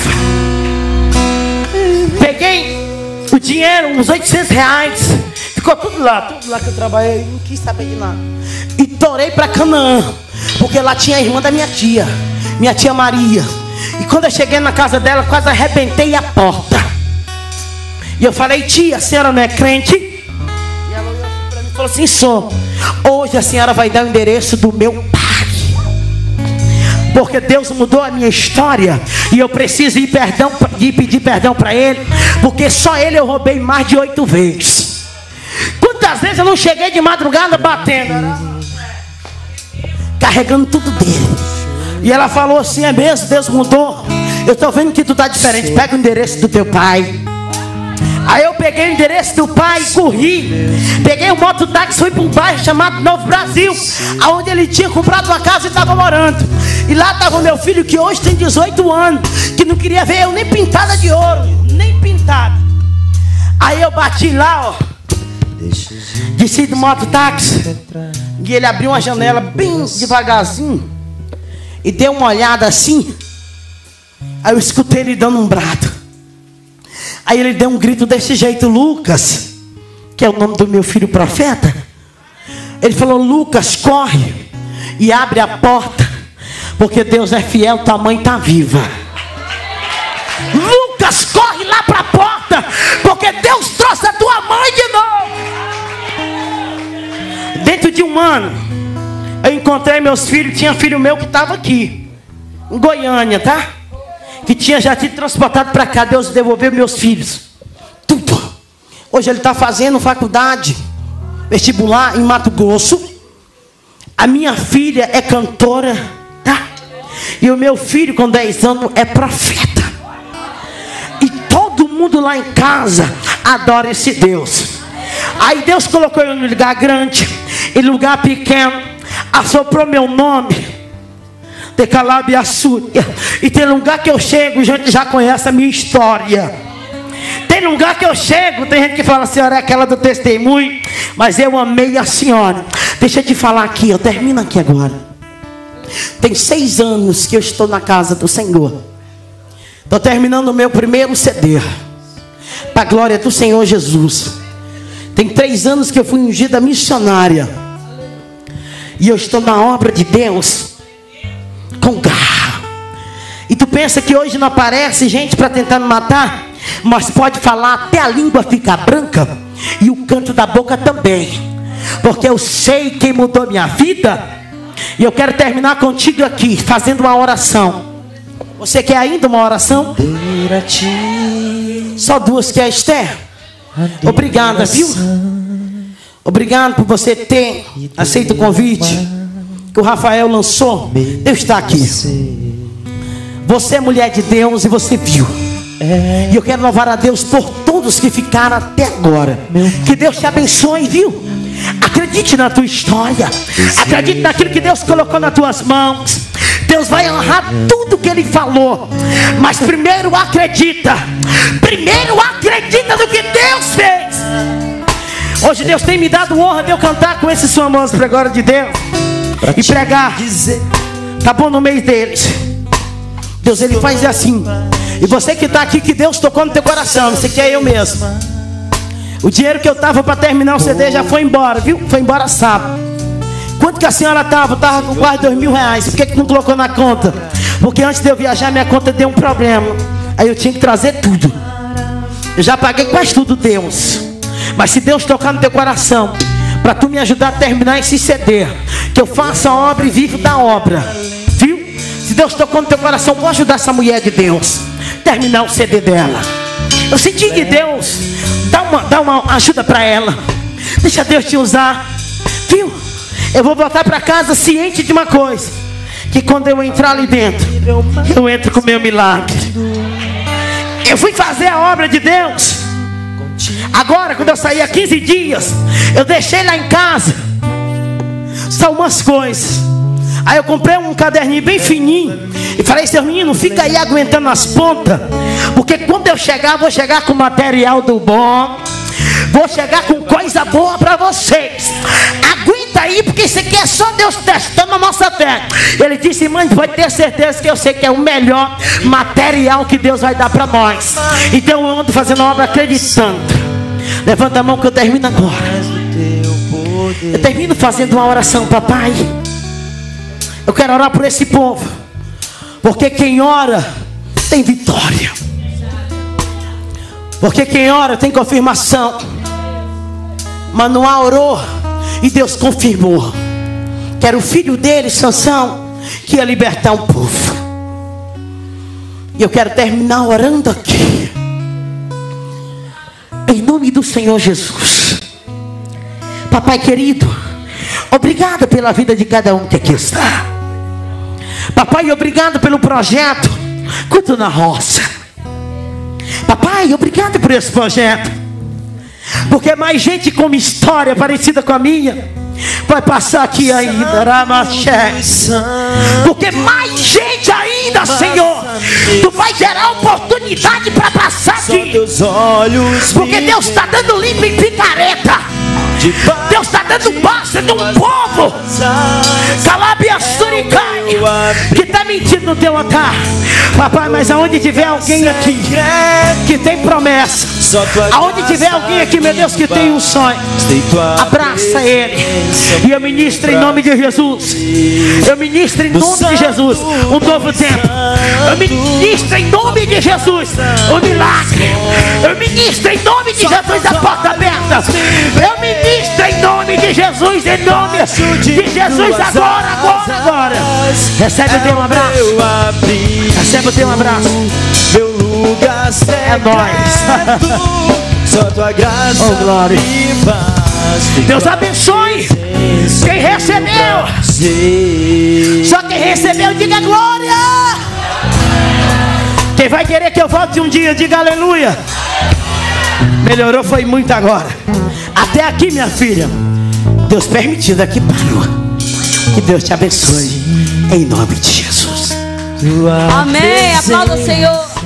Peguei o dinheiro, uns R$800. Ficou tudo lá que eu trabalhei. Não quis saber de nada. E torei para Canaã, porque lá tinha a irmã da minha tia Maria. E quando eu cheguei na casa dela, quase arrebentei a porta. E eu falei: tia, a senhora não é crente? E ela olhou para mim e falou assim: sou. Hoje a senhora vai dar o endereço do meu pai. Porque Deus mudou a minha história. E eu preciso ir pedir perdão para Ele. Porque só Ele eu roubei mais de 8 vezes. Quantas vezes eu não cheguei de madrugada batendo, carregando tudo dele. E ela falou assim: é mesmo, Deus mudou. Eu estou vendo que tu está diferente. Pega o endereço do teu pai. Aí eu peguei o endereço do pai e corri. Peguei um mototáxi, fui para um bairro chamado Novo Brasil, onde ele tinha comprado uma casa e estava morando. E lá estava o meu filho, que hoje tem 18 anos, que não queria ver eu nem pintada de ouro, nem pintada. Aí eu bati lá, ó, desci do mototáxi, e ele abriu uma janela bem devagarzinho e deu uma olhada assim. Aí eu escutei ele dando um brado. Aí ele deu um grito desse jeito: Lucas, que é o nome do meu filho profeta. Ele falou: Lucas, corre e abre a porta, porque Deus é fiel, tua mãe está viva. Lucas, corre lá para a porta, porque Deus trouxe a tua mãe de novo. Dentro de um ano eu encontrei meus filhos. Tinha filho meu que estava aqui em Goiânia, tá? Que tinha já sido transportado para cá. Deus devolveu meus filhos tudo. Hoje ele está fazendo faculdade, vestibular em Mato Grosso. A minha filha é cantora, tá? E o meu filho com 10 anos é profeta. E todo mundo lá em casa adora esse Deus. Aí Deus colocou eu em lugar grande, em lugar pequeno, assoprou meu nome, Decalabiaçúria. E tem lugar que eu chego, a gente já conhece a minha história. Tem lugar que eu chego, tem gente que fala: a senhora é aquela do testemunho, mas eu amei a senhora. Deixa eu te falar aqui, eu termino aqui agora. Tem 6 anos que eu estou na casa do Senhor. Estou terminando o meu primeiro CD, para a glória do Senhor Jesus. Tem 3 anos que eu fui ungida missionária. E eu estou na obra de Deus com garra. E tu pensa que hoje não aparece gente para tentar me matar? Mas pode falar até a língua ficar branca e o canto da boca também, porque eu sei quem mudou minha vida. E eu quero terminar contigo aqui fazendo uma oração. Você quer ainda uma oração? Só 2 que é Esther. Obrigada, viu? Obrigado por você ter aceito o convite que o Rafael lançou. Deus está aqui. Você é mulher de Deus e você viu. E eu quero louvar a Deus por todos que ficaram até agora. Que Deus te abençoe, viu? Acredite na tua história. Acredite naquilo que Deus colocou nas tuas mãos. Deus vai honrar tudo que Ele falou. Mas primeiro acredita. Primeiro acredita no que Deus fez. Hoje Deus tem me dado honra de eu cantar com esses famosos para a glória de Deus e pregar. Tá bom no meio deles. Deus, Ele faz assim. E você que está aqui, que Deus tocou no teu coração. Você quer eu mesmo. O dinheiro que eu estava para terminar o CD já foi embora, viu? Foi embora sábado. Quanto que a senhora estava? Estava com quase R$2.000. Por que não colocou na conta? Porque antes de eu viajar, minha conta deu um problema. Aí eu tinha que trazer tudo. Eu já paguei quase tudo, Deus. Mas se Deus tocar no teu coração, para tu me ajudar a terminar esse CD, que eu faça a obra e vivo da obra, viu? Se Deus tocou no teu coração, vou ajudar essa mulher de Deus terminar o CD dela. Eu senti de Deus, dá uma ajuda para ela. Deixa Deus te usar, viu? Eu vou voltar para casa ciente de uma coisa, que quando eu entrar ali dentro, eu entro com o meu milagre. Eu fui fazer a obra de Deus. Agora, quando eu saí há 15 dias, eu deixei lá em casa só umas coisas. Aí eu comprei um caderninho bem fininho e falei: seu menino, fica aí aguentando as pontas, porque quando eu chegar, vou chegar com material do bom. Vou chegar com coisa boa para vocês. Aguenta aí, porque isso aqui é só Deus testando a nossa fé. Ele disse: mãe, pode ter certeza que eu sei que é o melhor material que Deus vai dar para nós. Então eu ando fazendo a obra acreditando. Levanta a mão que eu termino agora. Eu termino fazendo uma oração, papai. Eu quero orar por esse povo, porque quem ora tem vitória. Porque quem ora tem confirmação. Manoá orou e Deus confirmou que era o filho dele, Sansão, que ia libertar um povo. E eu quero terminar orando aqui, em nome do Senhor Jesus. Papai querido, obrigado pela vida de cada um que aqui está. Papai, obrigado pelo projeto Culto na Roça. Papai, obrigado por esse projeto, porque mais gente com uma história parecida com a minha vai passar aqui ainda, Ramaché. Porque mais gente ainda, Senhor, tu vai gerar oportunidade para passar aqui. Porque Deus está dando limpo em picareta. Deus está dando basta de um povo Calabiaçuricai que está mentindo no teu altar. Papai, mas aonde tiver alguém aqui que tem promessa, aonde tiver alguém aqui, meu Deus, que tem um sonho, abraça ele. E eu ministro em nome de Jesus. Eu ministro em nome de Jesus um novo tempo. Eu ministro em nome de Jesus o milagre. Eu ministro em nome de Jesus a porta aberta. Eu ministro em nome de Jesus, em nome de Jesus, agora. Recebe o teu abraço. Recebe o teu abraço. Meu lugar é nóis. Só tua graça, oh glória. e paz. Deus abençoe quem recebeu. dizer. Só quem recebeu, diga glória. Quem vai querer que eu volte um dia, diga aleluia. Melhorou, foi muito agora. Até aqui, minha filha. Deus permitindo, aqui parou. Que Deus te abençoe. Em nome de Jesus. Amém. Aplauda o Senhor.